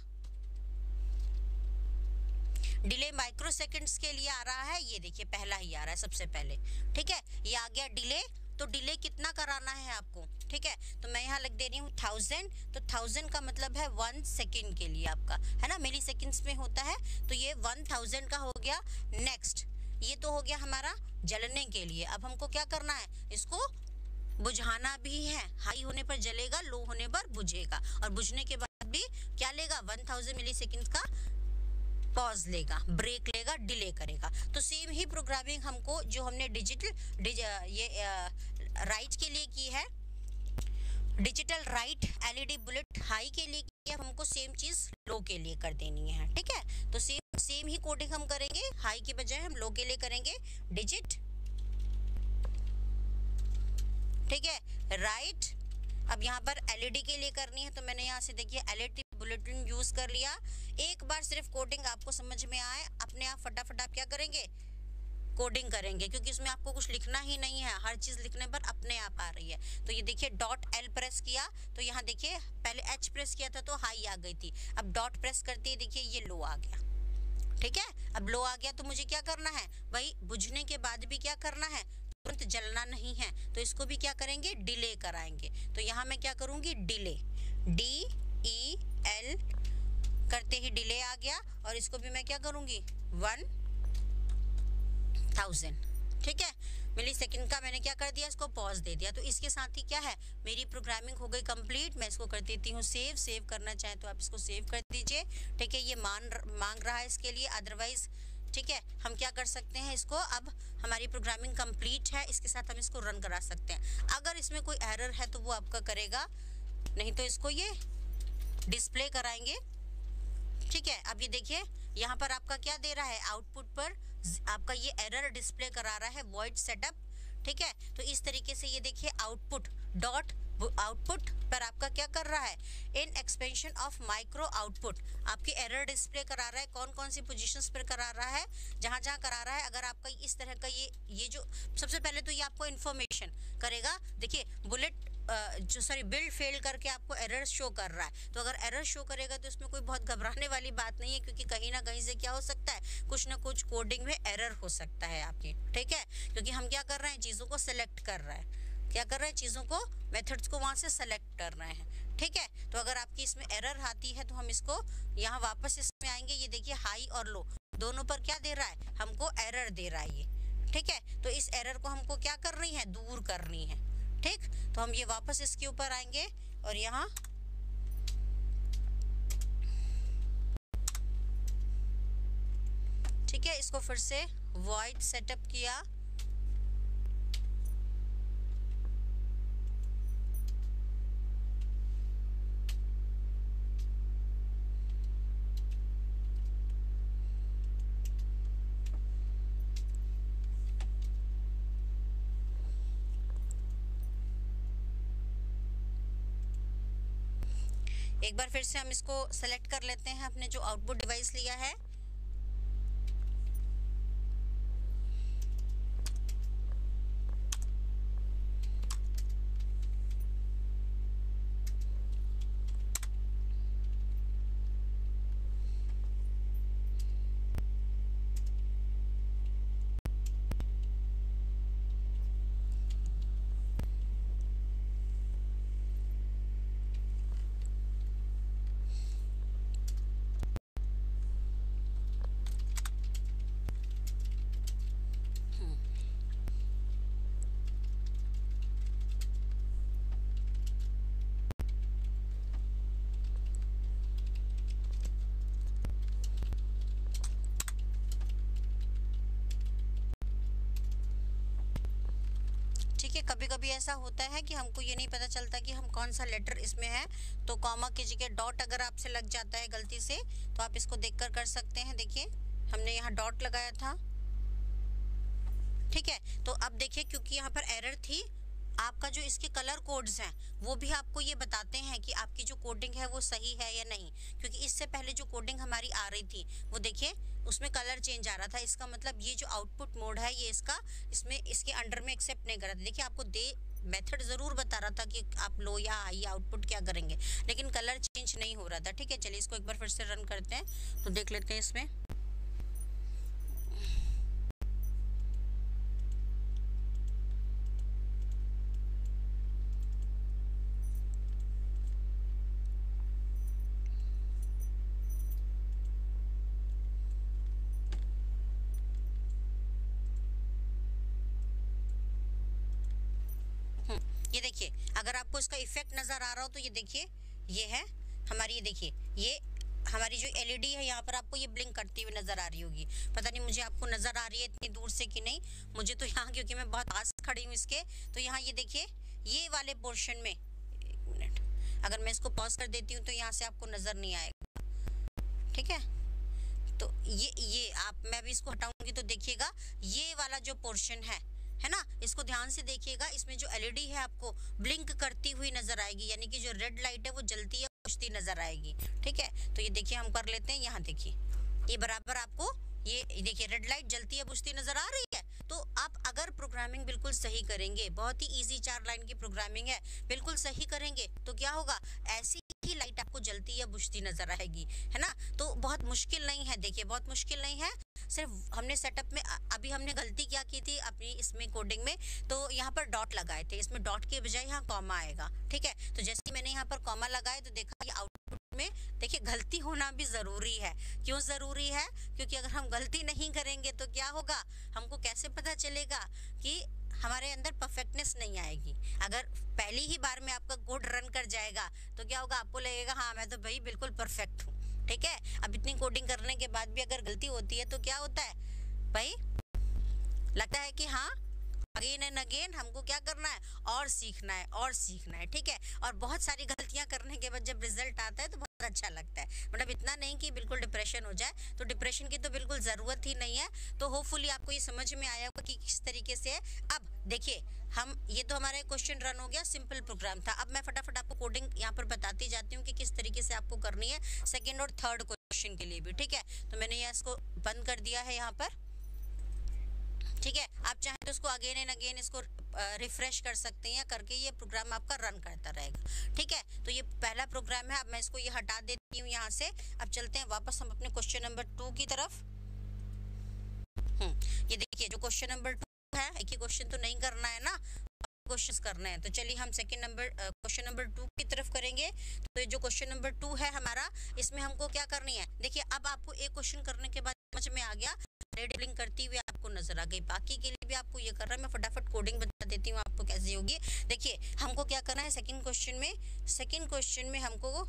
डिले माइक्रो सेकंड्स के लिए आ रहा है। ये देखिए पहला ही आ रहा है सबसे पहले। ठीक है, ये आ गया डिले। तो डिले कितना कराना है आपको, ठीक है, तो मैं यहाँ लिख दे रही हूँ थाउजेंड। तो थाउजेंड का मतलब है वन सेकेंड के लिए आपका, है ना, मिली सेकेंड्स में होता है, तो ये वन थाउजेंड का हो गया। नेक्स्ट ये तो हो गया हमारा जलने के लिए। अब हमको क्या करना है, इसको बुझाना भी है। हाई होने पर जलेगा, लो होने पर बुझेगा, और बुझने के बाद भी क्या लेगा, वन थाउजेंड मिली सेकेंड का पॉज लेगा, ब्रेक लेगा, डिले करेगा। तो सेम ही प्रोग्रामिंग हमको जो हमने डिजिटल डिज, ये राइट के लिए की है, digital write LED builtin high के लिए की है, हमको सेम चीज लो के लिए कर देनी है। ठीक है, तो सेम सेम ही कोडिंग हम करेंगे, हाई के बजाय हम लो के लिए करेंगे डिजिट। ठीक है, राइट। अब यहाँ पर एलईडी के लिए करनी है, तो मैंने यहाँ से देखिए एलईडी बुलेटिन यूज कर लिया। एक बार सिर्फ कोडिंग आपको समझ में आए, अपने आप फटाफट आप क्या करेंगे, कोडिंग करेंगे, क्योंकि इसमें आपको कुछ लिखना ही नहीं है, हर चीज लिखने पर अपने आप आ रही है। तो ये देखिए डॉट एल प्रेस किया, तो यहाँ देखिए पहले एच प्रेस किया था तो हाई आ गई थी, अब डॉट प्रेस करते ही देखिए ये लो आ गया। ठीक है, अब लो आ गया तो मुझे क्या करना है भाई, बुझने के बाद भी क्या करना है, तुरंत जलना नहीं है, तो इसको भी क्या करेंगे, डिले कराएंगे। तो यहाँ मैं क्या करूंगी, डिले, डी ई एल करते ही डिले आ गया, और इसको भी मैं क्या करूंगी, वन थाउजेंड। ठीक है, मिली सेकंड का मैंने क्या कर दिया, इसको पॉज दे दिया। तो इसके साथ ही क्या है, मेरी प्रोग्रामिंग हो गई कंप्लीट। मैं इसको कर देती हूँ सेव। सेव करना चाहे तो आप इसको सेव कर दीजिए। ठीक है, ये मान मांग रहा है इसके लिए, अदरवाइज ठीक है हम क्या कर सकते हैं, इसको अब हमारी प्रोग्रामिंग कंप्लीट है, इसके साथ हम इसको रन करा सकते हैं। अगर इसमें कोई एरर है तो वो आपका करेगा, नहीं तो इसको ये डिस्प्ले कराएंगे। ठीक है, अब ये देखिए यहाँ पर आपका क्या दे रहा है, आउटपुट पर आपका ये एरर डिस्प्ले करा रहा है, वॉइड सेटअप। ठीक है, तो इस तरीके से ये देखिए आउटपुट डॉट आउटपुट पर आपका क्या कर रहा है, in expansion of micro output आपकी एरर डिस्प्ले करा रहा है। कौन कौन सी पोजीशंस पर करा रहा है, जहां जहां करा रहा है। अगर आपका इस तरह का ये ये जो सबसे पहले तो ये आपको इन्फॉर्मेशन करेगा। देखिए बुलेट जो सॉरी बिल्ड फेल करके आपको एरर शो कर रहा है, तो अगर एरर शो करेगा तो इसमें कोई बहुत घबराने वाली बात नहीं है, क्योंकि कहीं ना कहीं से क्या हो सकता है, कुछ ना कुछ कोडिंग में एरर हो सकता है आपकी। ठीक है, क्योंकि हम क्या कर रहे हैं, चीज़ों को सेलेक्ट कर रहे हैं, क्या कर रहे हैं, चीज़ों को मेथड्स को वहाँ से सेलेक्ट कर रहे हैं। ठीक है, तो अगर आपकी इसमें एरर आती है तो हम इसको यहाँ वापस इसमें आएंगे। ये देखिए हाई और लो दोनों पर क्या दे रहा है, हमको एरर दे रहा है ये। ठीक है, तो इस एरर को हमको क्या करनी है, दूर करनी है। ठीक, तो हम ये वापस इसके ऊपर आएंगे और यहाँ ठीक है इसको फिर से वॉइड सेटअप किया। एक बार फिर से हम इसको सेलेक्ट कर लेते हैं, अपने जो आउटपुट डिवाइस लिया है। कभी कभी ऐसा होता है कि हमको ये नहीं पता चलता कि हम कौन सा लेटर इसमें है, तो कॉमा की जगह डॉट अगर आपसे लग जाता है गलती से तो आप इसको देखकर कर सकते हैं। देखिए हमने यहाँ डॉट लगाया था। ठीक है, तो अब देखिए क्योंकि यहाँ पर एरर थी, आपका जो इसके कलर कोड्स हैं वो भी आपको ये बताते हैं कि आपकी जो कोडिंग है वो सही है या नहीं, क्योंकि इससे पहले जो कोडिंग हमारी आ रही थी वो देखिए उसमें कलर चेंज आ रहा था। इसका मतलब ये जो आउटपुट मोड है ये इसका इसमें इसके अंडर में एक्सेप्ट नहीं कर रहा था। देखिए आपको दे मेथड ज़रूर बता रहा था कि आप लो या हाई आउटपुट क्या करेंगे, लेकिन कलर चेंज नहीं हो रहा था। ठीक है, चलिए इसको एक बार फिर से रन करते हैं तो देख लेते हैं इसमें। ये देखिए अगर आपको इसका इफेक्ट नज़र आ रहा हो तो ये देखिए ये है हमारी, ये देखिए ये हमारी जो एलईडी है यहाँ पर आपको ये ब्लिंक करती हुई नज़र आ रही होगी। पता नहीं मुझे आपको नज़र आ रही है इतनी दूर से कि नहीं, मुझे तो यहाँ क्योंकि मैं बहुत पास खड़ी हूँ इसके, तो यहाँ ये देखिए ये वाले पोर्शन में, एक मिनट अगर मैं इसको पॉज कर देती हूँ तो यहाँ से आपको नज़र नहीं आएगा। ठीक है, तो ये ये आप मैं भी इसको हटाऊंगी तो देखिएगा ये वाला जो पोर्शन है है ना, इसको ध्यान से देखिएगा। इसमें जो एलईडी है आपको ब्लिंक करती हुई नजर आएगी, यानी कि जो रेड लाइट है वो जलती है बुझती नजर आएगी। ठीक है, तो ये देखिए हम कर लेते हैं। यहाँ देखिए ये बराबर आपको ये देखिए रेड लाइट जलती है बुझती नजर आ रही है। तो आप अगर प्रोग्रामिंग बिल्कुल सही करेंगे, बहुत ही इजी चार लाइन की प्रोग्रामिंग है, बिल्कुल सही करेंगे तो क्या होगा, ऐसी ही लाइट आपको जलती या बुझती नजर आएगी, है ना। तो बहुत मुश्किल नहीं है, देखिए बहुत मुश्किल नहीं है। सिर्फ हमने सेटअप में अभी हमने गलती क्या की थी अपनी इसमें कोडिंग में, तो यहाँ पर डॉट लगाए थे, इसमें डॉट के बजाय यहाँ कॉमा आएगा, ठीक है। तो जैसे ही मैंने यहाँ पर कॉमा लगाए तो देखा कि आउटपुट में देखिए गलती होना भी जरूरी है। क्यों जरूरी है? क्योंकि अगर हम गलती नहीं करेंगे तो क्या होगा, हमको कैसे पता चलेगा कि हमारे अंदर परफेक्टनेस नहीं आएगी। अगर पहली ही बार में आपका कोड रन कर जाएगा तो क्या होगा, आपको लगेगा हाँ मैं तो भाई बिल्कुल परफेक्ट हूँ, ठीक है। अब इतनी कोडिंग करने के बाद भी अगर गलती होती है तो क्या होता है भाई, लगता है कि हाँ अगेन एंड अगेन हमको क्या करना है, और सीखना है और सीखना है, ठीक है। और बहुत सारी गलतियां करने के बाद जब रिजल्ट आता है तो बहुत अच्छा लगता है, मतलब इतना नहीं कि बिल्कुल डिप्रेशन हो जाए। तो डिप्रेशन की तो बिल्कुल ज़रूरत ही नहीं है। तो होपफुली आपको ये समझ में आया होगा कि किस तरीके से है। अब देखिए हम, ये तो हमारा क्वेश्चन रन हो गया, सिंपल प्रोग्राम था। अब मैं फटाफट आपको कोडिंग यहाँ पर बताती जाती हूँ कि किस तरीके से आपको करनी है सेकेंड और थर्ड क्वेश्चन के लिए भी, ठीक है। तो मैंने यहाँ इसको बंद कर दिया है यहाँ पर, ठीक है। आप चाहें तो इसको अगेन एंड अगेन इसको रिफ्रेश कर सकते हैं, या करके ये प्रोग्राम आपका रन करता रहेगा, ठीक है। तो ये पहला प्रोग्राम है। अब मैं इसको ये हटा देती हूँ यहाँ से। अब चलते हैं वापस हम अपने क्वेश्चन नंबर टू की तरफ। हम्म ये देखिए जो क्वेश्चन नंबर टू है, एक ही क्वेश्चन तो नहीं करना है ना, क्वेश्चंस करने हैं। तो चलिए हम second number question number two की तरफ करेंगे। तो जो क्वेश्चन नंबर टू है हमारा, इसमें हमको क्या करनी है, देखिए अब आपको एक क्वेश्चन करने के बाद समझ में आ गया, रेडिंग करती हुई आपको नजर आ गई। बाकी के लिए भी आपको ये करना है, मैं फटाफट कोडिंग बता देती हूँ आपको कैसे होगी। देखिए हमको क्या करना है सेकंड क्वेश्चन में, सेकंड क्वेश्चन में हमको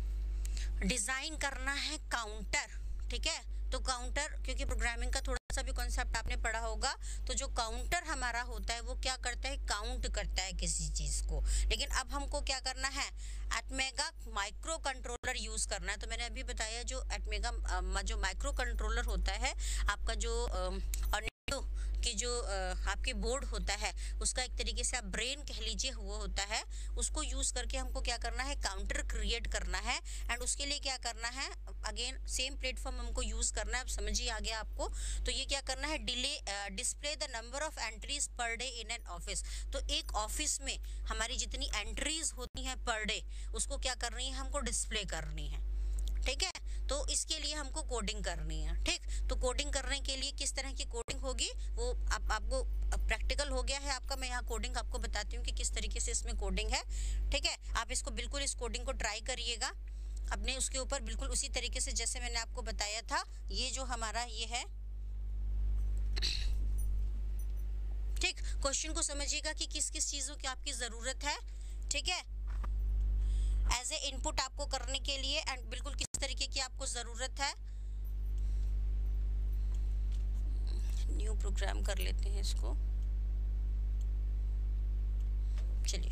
डिजाइन करना है काउंटर, ठीक है। तो काउंटर, क्योंकि प्रोग्रामिंग का थोड़ा सा भी कॉन्सेप्ट आपने पढ़ा होगा, तो जो काउंटर हमारा होता है वो क्या करता है, काउंट करता है किसी चीज को। लेकिन अब हमको क्या करना है, एटमेगा माइक्रो कंट्रोलर यूज करना है। तो मैंने अभी बताया जो एटमेगा जो माइक्रो कंट्रोलर होता है आपका, जो अर्डिनो की जो आपकी बोर्ड होता है, उसका एक तरीके से आप ब्रेन कह लीजिए वो होता है, उसको यूज करके हमको क्या करना है, काउंटर क्रिएट करना है। एंड उसके लिए क्या करना है, अगेन सेम प्लेटफॉर्म हमको यूज करना है। अब समझ ही आ गया आपको। तो ये क्या करना है, delay display the number of entries per day in an office. तो एक ऑफिस में हमारी जितनी एंट्रीज होती हैं पर डे, उसको क्या करनी है, हमको डिस्प्ले करनी है, ठीक है। तो इसके लिए हमको कोडिंग करनी है, ठीक। तो कोडिंग करने के लिए किस तरह की कोडिंग होगी वो आप, आपको प्रैक्टिकल हो गया है आपका। मैं यहाँ कोडिंग आपको बताती हूँ कि किस तरीके से इसमें कोडिंग है, ठीक है। आप इसको बिल्कुल इस कोडिंग को ट्राई करिएगा अपने उसके ऊपर, बिल्कुल उसी तरीके से जैसे मैंने आपको बताया था। ये जो हमारा ये है, ठीक, क्वेश्चन को समझिएगा कि किस किस चीज़ों की आपकी ज़रूरत है, ठीक है, एज ए इनपुट आपको करने के लिए, एंड बिल्कुल किस तरीके की आपको ज़रूरत है। न्यू प्रोग्राम कर लेते हैं इसको, चलिए।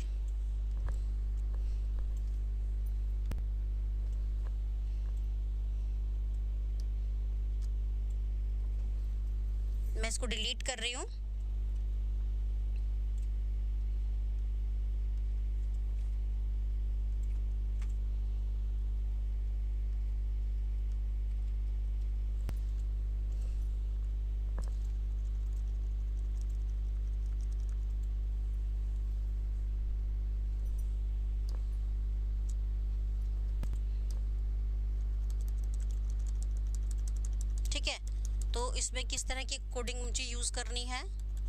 मैं इसको डिलीट कर रही हूँ। ठीक है, तो इसमें किस तरह की कोडिंग मुझे यूज करनी है,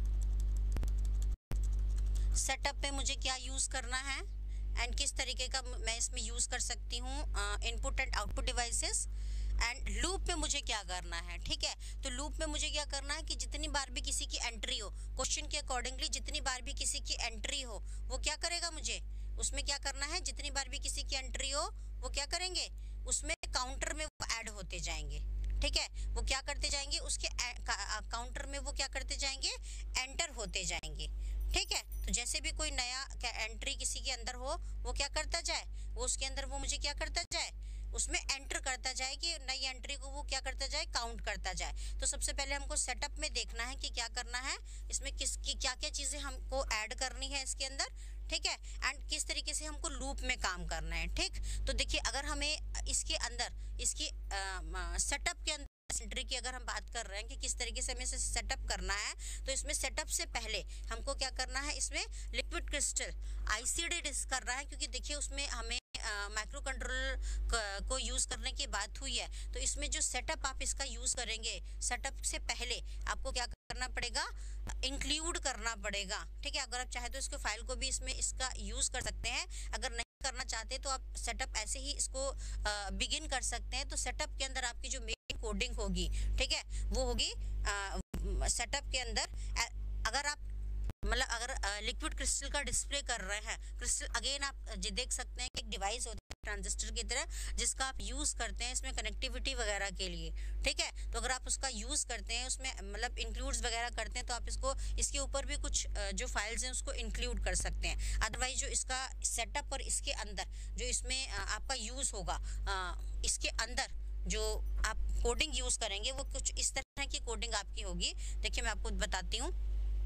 सेटअप पे मुझे क्या यूज करना है, एंड किस तरीके का मैं इसमें यूज कर सकती हूँ input and output devices, and loop में मुझे क्या करना है, ठीक है। तो लूप में मुझे क्या करना है कि जितनी बार भी किसी की एंट्री हो, क्वेश्चन के अकॉर्डिंगली जितनी बार भी किसी की एंट्री हो वो क्या करेगा, मुझे उसमें क्या करना है, जितनी बार भी किसी की एंट्री हो वो क्या करेंगे, उसमें काउंटर में वो ऐड होते जाएंगे, ठीक है। वो क्या करते जाएंगे, उसके काउंटर में वो क्या करते जाएंगे, एंटर होते जाएंगे, ठीक है। तो जैसे भी कोई नया एंट्री किसी के अंदर हो वो क्या करता जाए, वो उसके अंदर वो मुझे क्या करता जाए, उसमें एंटर करता जाए, कि नई एंट्री को वो क्या करता जाए, काउंट करता जाए। तो सबसे पहले हमको सेटअप में देखना है कि क्या करना है, इसमें किस की क्या क्या चीज़ें हमको ऐड करनी है इसके अंदर, ठीक है, एंड किस तरीके से हमको लूप में काम करना है, ठीक। तो देखिए अगर हमें इसके अंदर इसकी सेटअप के अंदर एंट्री की अगर हम बात कर रहे हैं कि किस तरीके से हमें इसे सेटअप करना है, तो इसमें सेटअप से पहले हमको क्या करना है, इसमें लिक्विड क्रिस्टल आईसीडी डिस्क करना है, क्योंकि देखिए उसमें हमें माइक्रो कंट्रोलर को यूज करने की बात हुई है, तो इसमें जो सेटअप आप इसका यूज करेंगे, सेटअप से पहले आपको क्या करना पड़ेगा, इंक्लूड करना पड़ेगा। ठीक है, अगर आप चाहे तो इसको फाइल को भी इसमें इसका यूज कर सकते हैं, अगर नहीं करना चाहते तो आप सेटअप ऐसे ही इसको बिगिन कर सकते हैं। तो सेटअप के अंदर आपकी जो मेन कोडिंग होगी, ठीक है, वो होगी सेटअप के अंदर। अगर आप मतलब अगर लिक्विड क्रिस्टल का डिस्प्ले कर रहे हैं, क्रिस्टल अगेन आप देख सकते हैं कि एक डिवाइस होता है ट्रांजिस्टर की तरह, जिसका आप यूज करते हैं इसमें कनेक्टिविटी वगैरह के लिए। ठीक है, तो अगर आप उसका यूज करते हैं, उसमें मतलब इंक्लूड्स वगैरह करते हैं, तो आप इसको इसके ऊपर भी कुछ जो फाइल्स हैं उसको इंक्लूड कर सकते हैं। अदरवाइज जो इसका सेटअप और इसके अंदर जो इसमें आपका यूज होगा, इसके अंदर जो आप कोडिंग यूज करेंगे वो कुछ इस तरह की कोडिंग आपकी होगी। देखिए मैं आपको बताती हूँ।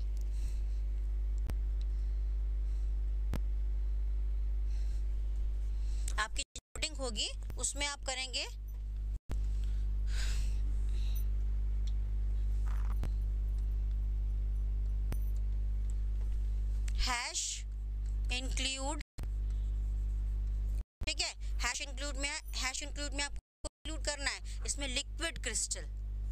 आपकी कोडिंग होगी उसमें आप करेंगे हैश इंक्लूड। ठीक है, हैश इंक्लूड में हैश इंक्लूड में आपको इंक्लूड करना है इसमें लिक्विड क्रिस्टल।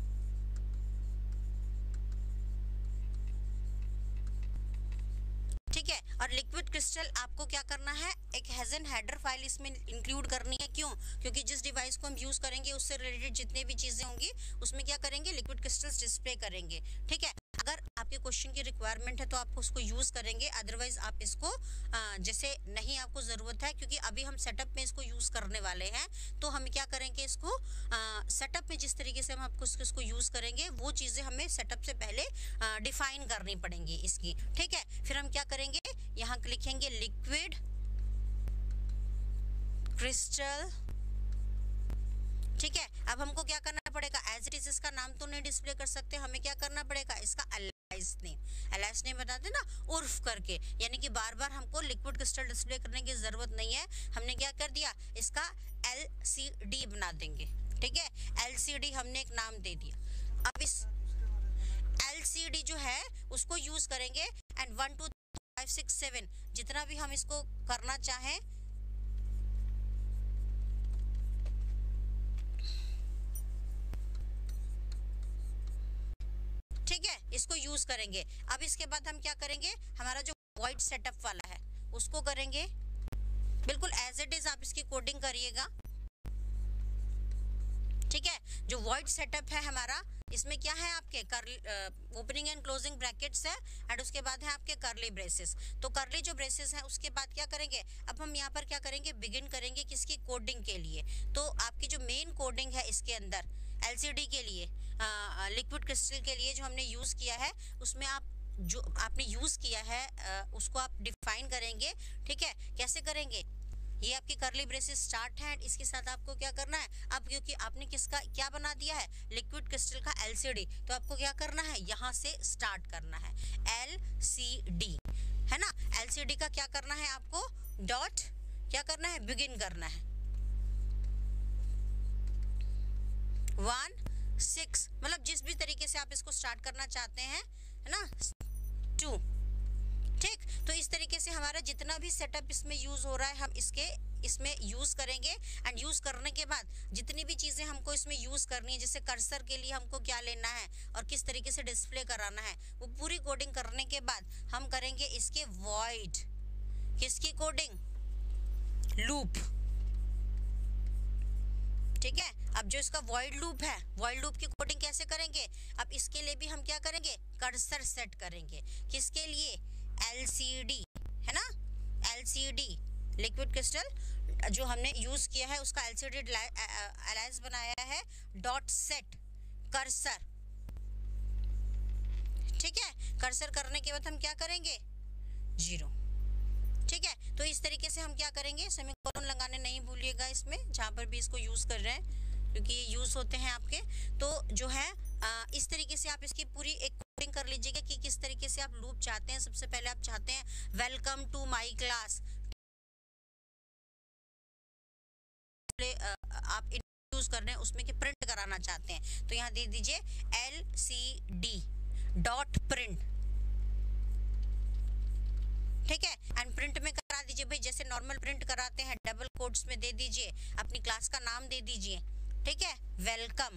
ठीक है, और लिक्विड क्रिस्टल आपको क्या करना है, एक हैजन हेडर फाइल इसमें इंक्लूड करनी है। क्यों? क्योंकि जिस डिवाइस को हम यूज करेंगे उससे रिलेटेड जितने भी चीजें होंगी उसमें क्या करेंगे, लिक्विड क्रिस्टल्स डिस्प्ले करेंगे। ठीक है, अगर आपके क्वेश्चन की रिक्वायरमेंट है तो आप उसको यूज करेंगे, अदरवाइज आप इसको जैसे नहीं आपको जरूरत है, क्योंकि अभी हम सेटअप में इसको यूज करने वाले हैं, तो हम क्या करेंगे इसको सेटअप में जिस तरीके से हम आपको इसको यूज करेंगे वो चीजें हमें सेटअप से पहले डिफाइन करनी पड़ेंगी इसकी। ठीक है, फिर हम क्या करेंगे, यहाँ लिखेंगे लिक्विड क्रिस्टल। ठीक है, अब हमको क्या करना पड़ेगा, एज इट इज इसका नाम तो नहीं डिस्प्ले कर सकते, हमें क्या करना पड़ेगा, इसका एलाइस नेम। एलाइस नेम बताते ना उर्फ करके, यानी कि बार बार हमको लिक्विड क्रिस्टल डिस्प्ले करने की जरूरत नहीं है। हमने क्या कर दिया, इसका एल सी डी बना देंगे। ठीक है, एल सी डी हमने एक नाम दे दिया। अब इस एल सी डी जो है उसको यूज करेंगे and one two five six seven जितना भी हम इसको करना चाहें, ठीक है, इसको यूज करेंगे। अब इसके बाद हम क्या करेंगे, हमारा जो वॉइड सेटअप वाला है उसको करेंगे बिल्कुल एज इट इज, आप इसकी कोडिंग करिएगा। ठीक है, जो वॉइड सेटअप है हमारा, इसमें क्या है आपके कर ओपनिंग एंड क्लोजिंग ब्रैकेट्स है एंड उसके बाद है आपके करली ब्रेसेस। तो करली जो ब्रेसेस है उसके बाद क्या करेंगे, अब हम यहाँ पर क्या करेंगे, बिगिन करेंगे किसकी, कोडिंग के लिए। तो आपकी जो मेन कोडिंग है इसके अंदर एलसीडी के लिए, लिक्विड क्रिस्टल के लिए जो हमने यूज किया है, उसमें आप जो आपने यूज किया है आ, उसको आप डिफाइन करेंगे। ठीक है, कैसे करेंगे, ये आपकी करली ब्रेसेस स्टार्ट है, इसके साथ आपको क्या करना है, अब क्योंकि आपने किसका क्या बना दिया है, लिक्विड क्रिस्टल का एलसीडी, तो आपको क्या करना है, यहाँ से स्टार्ट करना है एलसीडी, है ना। एलसीडी का क्या करना है आपको, डॉट क्या करना है, बिगिन करना है वन सिक्स, मतलब जिस भी तरीके से आप इसको स्टार्ट करना चाहते हैं, है ना, टू। ठीक, तो इस तरीके से हमारा जितना भी सेटअप इसमें यूज हो रहा है हम इसके इसमें यूज करेंगे एंड यूज करने के बाद जितनी भी चीजें हमको इसमें यूज करनी है, जैसे कर्सर के लिए हमको क्या लेना है और किस तरीके से डिस्प्ले कराना है, वो पूरी कोडिंग करने के बाद हम करेंगे इसके वॉइड, किसकी कोडिंग, लूप। ठीक है, अब जो इसका वॉइड लूप है, वॉइड लूप की कोडिंग कैसे करेंगे, अब इसके लिए भी हम क्या करेंगे, कर्सर सेट करेंगे, किसके लिए, एलसीडी, है ना, एलसीडी लिक्विड क्रिस्टल जो हमने यूज किया है उसका एलसीडी एलाइस बनाया है, डॉट सेट कर्सर। ठीक है, कर्सर करने के बाद हम क्या करेंगे, जीरो। ठीक है, तो इस तरीके से हम क्या करेंगे, सेमीकोलन लगाने नहीं भूलिएगा इसमें जहां पर भी इसको यूज कर रहे हैं, क्योंकि ये यूज होते हैं आपके। तो जो है आ, इस तरीके से आप इसकी पूरी एक कोडिंग कर लीजिएगा कि किस तरीके से आप लूप चाहते हैं। सबसे पहले आप चाहते हैं वेलकम टू माय क्लास, आप यूज कर रहे हैं उसमें कि प्रिंट कराना चाहते हैं, तो यहाँ दे दीजिए L C D dot print. ठीक है, एंड प्रिंट में करा दीजिए भाई, जैसे नॉर्मल प्रिंट कराते हैं डबल कोट्स इसमें दे दीजिए, अपनी क्लास का नाम दे दीजिए, ठीक है, वेलकम।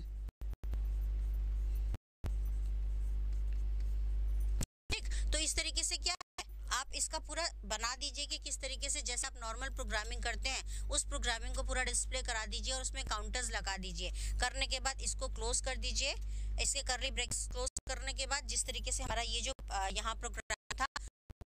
ठीक, तो इस तरीके से क्या है, आप इसका पूरा बना दीजिए कि किस तरीके से जैसे आप नॉर्मल प्रोग्रामिंग करते हैं उस प्रोग्रामिंग को पूरा डिस्प्ले करा दीजिए और उसमें काउंटर्स लगा दीजिए। करने के बाद इसको क्लोज कर दीजिए, इसके करली ब्रैकेट्स क्लोज करने के बाद जिस तरीके से हमारा ये जो यहाँ प्रोग्राम था,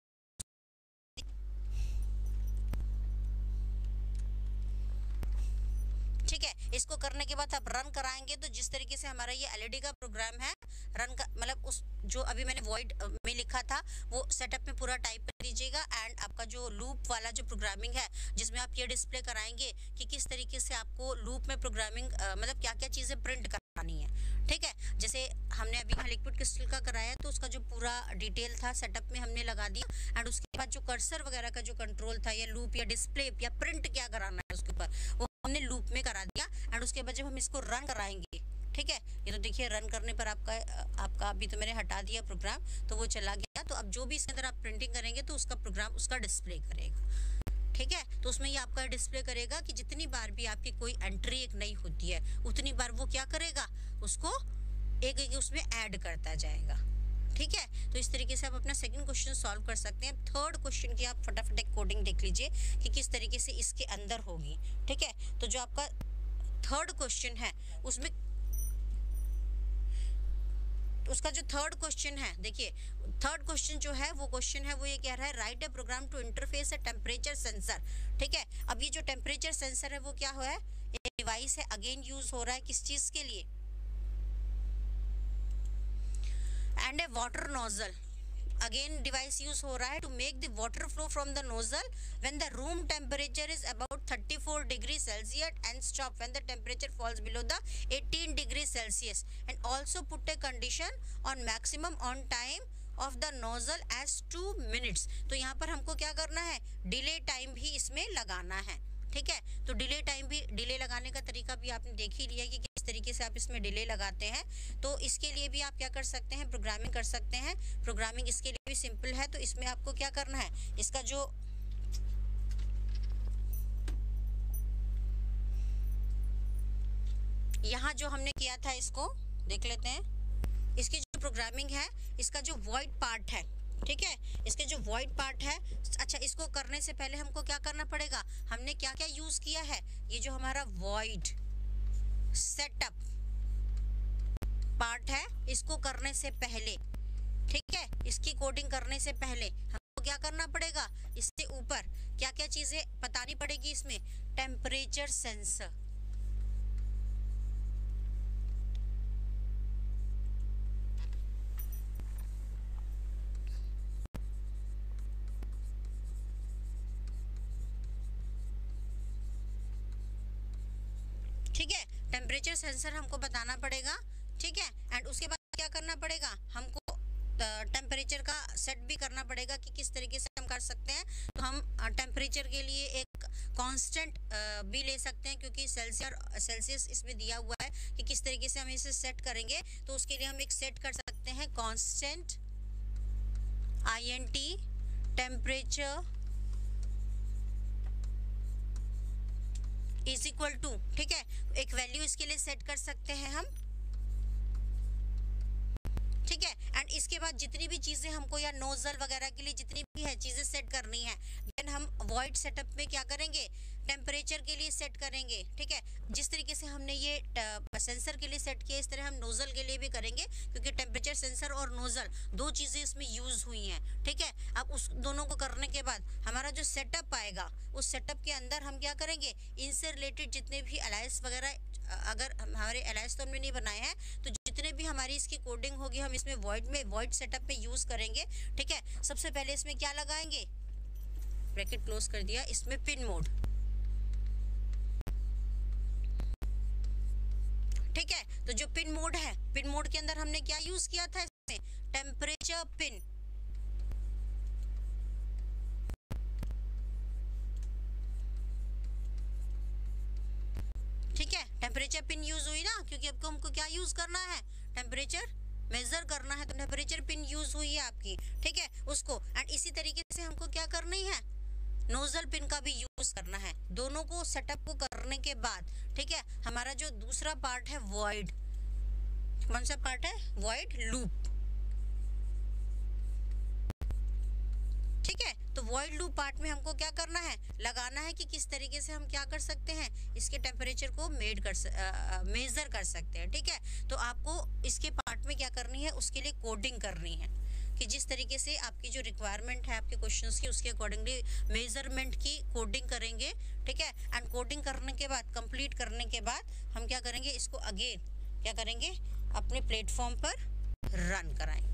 ठीक है, इसको करने के बाद आप रन कराएंगे तो जिस तरीके से हमारा ये एलईडी का प्रोग्राम है रन का मतलब उस जो अभी मैंने वॉइड में लिखा था वो सेटअप में पूरा टाइप कर दीजिएगा। एंड आपका जो लूप वाला जो प्रोग्रामिंग है जिसमें आप ये डिस्प्ले कराएंगे कि किस तरीके से आपको लूप में प्रोग्रामिंग मतलब क्या क्या चीज़ें प्रिंट करानी है, ठीक है। जैसे हमने अभी यहाँ लिक्विड क्रिस्टल का कराया तो उसका जो पूरा डिटेल था सेटअप में हमने लगा दिया। एंड उसके बाद जो कर्सर वगैरह का जो कंट्रोल था या लूप या डिस्प्ले या प्रिंट क्या कराना है उसके ऊपर वो हमने लूप में करा दिया। एंड उसके बाद जब हम इसको रन कराएंगे, ठीक है, ये तो देखिए रन करने पर आपका आपका अभी तो मैंने हटा दिया प्रोग्राम तो वो चला गया। तो अब जो भी इसके अंदर आप प्रिंटिंग करेंगे तो उसका प्रोग्राम उसका डिस्प्ले करेगा, ठीक है। तो उसमें ये आपका डिस्प्ले करेगा कि जितनी बार भी आपकी कोई एंट्री एक नई होती है उतनी बार वो क्या करेगा, उसको एक एक उसमें ऐड करता जाएगा, ठीक है। तो इस तरीके से आप अपना सेकंड क्वेश्चन सॉल्व कर सकते हैं। थर्ड क्वेश्चन की आप फटाफट एक कोडिंग देख लीजिए कि किस तरीके से इसके अंदर होगी, ठीक है। तो जो आपका थर्ड क्वेश्चन है उसमें उसका जो थर्ड क्वेश्चन है, देखिए थर्ड क्वेश्चन जो है वो क्वेश्चन है वो ये कह रहा है write a program to interface a temperature sensor, ठीक है। अब ये जो टेम्परेचर सेंसर है वो क्या हुआ है, एक डिवाइस है, अगेन यूज हो रहा है किस चीज के लिए, and a water nozzle, again device use हो रहा है to make the water flow from the nozzle when the room temperature is about thirty four degree Celsius and stop when the temperature falls below the eighteen degree Celsius and also put a condition on maximum on time of the nozzle as two minutes. तो यहाँ पर हमको क्या करना है, delay time भी इसमें लगाना है, ठीक है। तो डिले टाइम भी, डिले लगाने का तरीका भी आपने देख ही लिया कि किस तरीके से आप इसमें डिले लगाते हैं। तो इसके लिए भी आप क्या कर सकते हैं, प्रोग्रामिंग कर सकते हैं। प्रोग्रामिंग इसके लिए भी सिंपल है। तो इसमें आपको क्या करना है, इसका जो यहाँ जो हमने किया था इसको देख लेते हैं। इसकी जो प्रोग्रामिंग है, इसका जो वॉइड पार्ट है, ठीक है, इसके जो वॉइड पार्ट है, अच्छा इसको करने से पहले हमको क्या करना पड़ेगा, हमने क्या क्या यूज किया है, ये जो हमारा वॉइड सेटअप पार्ट है इसको करने से पहले, ठीक है, इसकी कोडिंग करने से पहले हमको क्या करना पड़ेगा, इससे ऊपर क्या क्या चीजें बतानी पड़ेगी इसमें, टेम्परेचर सेंसर, ठीक है, टेम्परेचर सेंसर हमको बताना पड़ेगा, ठीक है। एंड उसके बाद क्या करना पड़ेगा, हमको टेम्परेचर का सेट भी करना पड़ेगा कि किस तरीके से हम कर सकते हैं। तो हम टेम्परेचर के लिए एक कांस्टेंट भी ले सकते हैं क्योंकि सेल्सियस सेल्सियस इसमें दिया हुआ है कि किस तरीके से हम इसे सेट करेंगे। तो उसके लिए हम एक सेट कर सकते हैं constant I N T temperature is equal to, ठीक है, एक वैल्यू इसके लिए सेट कर सकते हैं हम, ठीक है। एंड इसके बाद जितनी भी चीजें हमको या नोजल वगैरह के लिए जितनी भी है चीजें सेट करनी है, देन हम वॉइड सेटअप में क्या करेंगे, टेम्परेचर के लिए सेट करेंगे, ठीक है। जिस तरीके से हमने ये सेंसर के लिए सेट किया इस तरह हम नोजल के लिए भी करेंगे क्योंकि टेम्परेचर सेंसर और नोजल दो चीजें इसमें यूज हुई हैं, ठीक है। अब उस दोनों को करने के बाद हमारा जो सेटअप आएगा उस सेटअप के अंदर हम क्या करेंगे, इनसे रिलेटेड जितने भी अलायंस वगैरह, अगर हमारे अलायंस तो हमने नहीं बनाए हैं तो जितने भी हमारी इसकी कोडिंग होगी हम इसमें वॉइड में वॉइड सेटअप में यूज करेंगे, ठीक है। सबसे पहले इसमें क्या लगाएंगे, ब्रैकेट क्लोज कर दिया, इसमें पिन मोड, ठीक है। तो जो पिन मोड है, पिन मोड के अंदर हमने क्या यूज किया था, इसमें टेम्परेचर पिन, ठीक है। टेम्परेचर पिन यूज हुई ना क्योंकि आपको हमको क्या यूज करना है, टेम्परेचर मेजर करना है, तो टेम्परेचर पिन यूज हुई है आपकी, ठीक है, उसको। एंड इसी तरीके से हमको क्या करनी है, नोजल पिन का भी यूज करना है। दोनों को सेटअप को करने के बाद, ठीक है, हमारा जो दूसरा पार्ट है वॉइड, कौन सा पार्ट है, वॉइड लूप, ठीक है। तो वॉइड लूप पार्ट में हमको क्या करना है, लगाना है कि किस तरीके से हम क्या कर सकते हैं, इसके टेम्परेचर को मेड कर मेजर कर सकते हैं, ठीक है। तो आपको इसके पार्ट में क्या करनी है, उसके लिए कोडिंग करनी है कि जिस तरीके से आपकी जो रिक्वायरमेंट है आपके क्वेश्चंस की, उसके अकॉर्डिंगली मेजरमेंट की कोडिंग करेंगे, ठीक है। एंड कोडिंग करने के बाद, कंप्लीट करने के बाद हम क्या करेंगे, इसको अगेन क्या करेंगे, अपने प्लेटफॉर्म पर रन कराएंगे,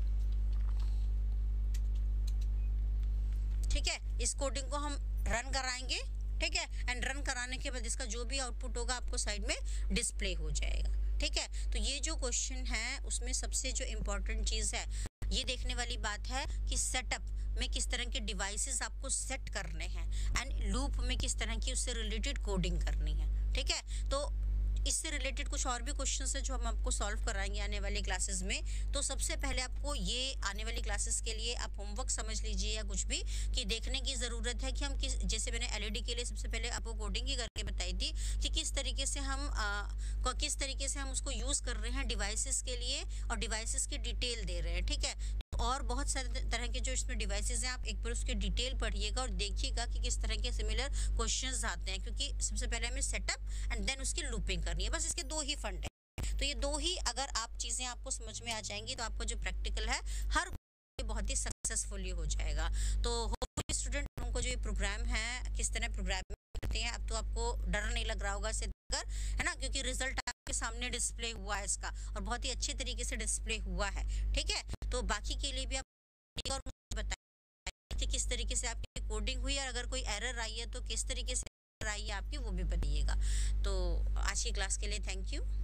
ठीक है। इस कोडिंग को हम रन कराएंगे, ठीक है। एंड रन कराने के बाद इसका जो भी आउटपुट होगा आपको साइड में डिस्प्ले हो जाएगा, ठीक है। तो ये जो क्वेश्चन है उसमें सबसे जो इम्पोर्टेंट चीज़ है, ये देखने वाली बात है कि सेटअप में किस तरह के डिवाइसेस आपको सेट करने हैं एंड लूप में किस तरह की उससे रिलेटेड कोडिंग करनी है, ठीक है। तो इससे रिलेटेड कुछ और भी क्वेश्चंस है जो हम आपको सॉल्व कराएंगे आने वाली क्लासेस में। तो सबसे पहले आपको ये आने वाली क्लासेस के लिए आप होमवर्क समझ लीजिए या कुछ भी, कि देखने की ज़रूरत है कि हम किस, जैसे मैंने एलईडी के लिए सबसे पहले आपको कोडिंग ही करके बताई थी कि किस तरीके से हम आ, किस तरीके से हम उसको यूज़ कर रहे हैं डिवाइसेस के लिए और डिवाइसेस की डिटेल दे रहे हैं, ठीक है। और बहुत सारे तरह के जो इसमें डिवाइसेस हैं, आप एक बार उसके डिटेल पढ़िएगा और देखिएगा कि किस तरह के सिमिलर क्वेश्चंस आते हैं, क्योंकि सबसे पहले हमें सेटअप एंड देन उसकी लूपिंग करनी है। बस इसके दो ही फंड है। तो ये दो ही अगर आप चीज़ें आपको समझ में आ जाएंगी तो आपका जो प्रैक्टिकल है हर बहुत ही सक्सेसफुली हो जाएगा। तो होपफुली स्टूडेंट, उनको जो ये प्रोग्राम है किस तरह प्रोग्राम करते हैं, अब तो आपको डर नहीं लग रहा होगा इसे देखकर, है ना, क्योंकि रिजल्ट आपके सामने डिस्प्ले हुआ है इसका और बहुत ही अच्छे तरीके से डिस्प्ले हुआ है, ठीक है। तो बाकी के लिए भी आप और मुझे बताइए कि किस तरीके से आपकी कोडिंग हुई और अगर कोई एरर आई है तो किस तरीके से आई है आपकी, वो भी बताइएगा। तो आज की क्लास के लिए थैंक यू।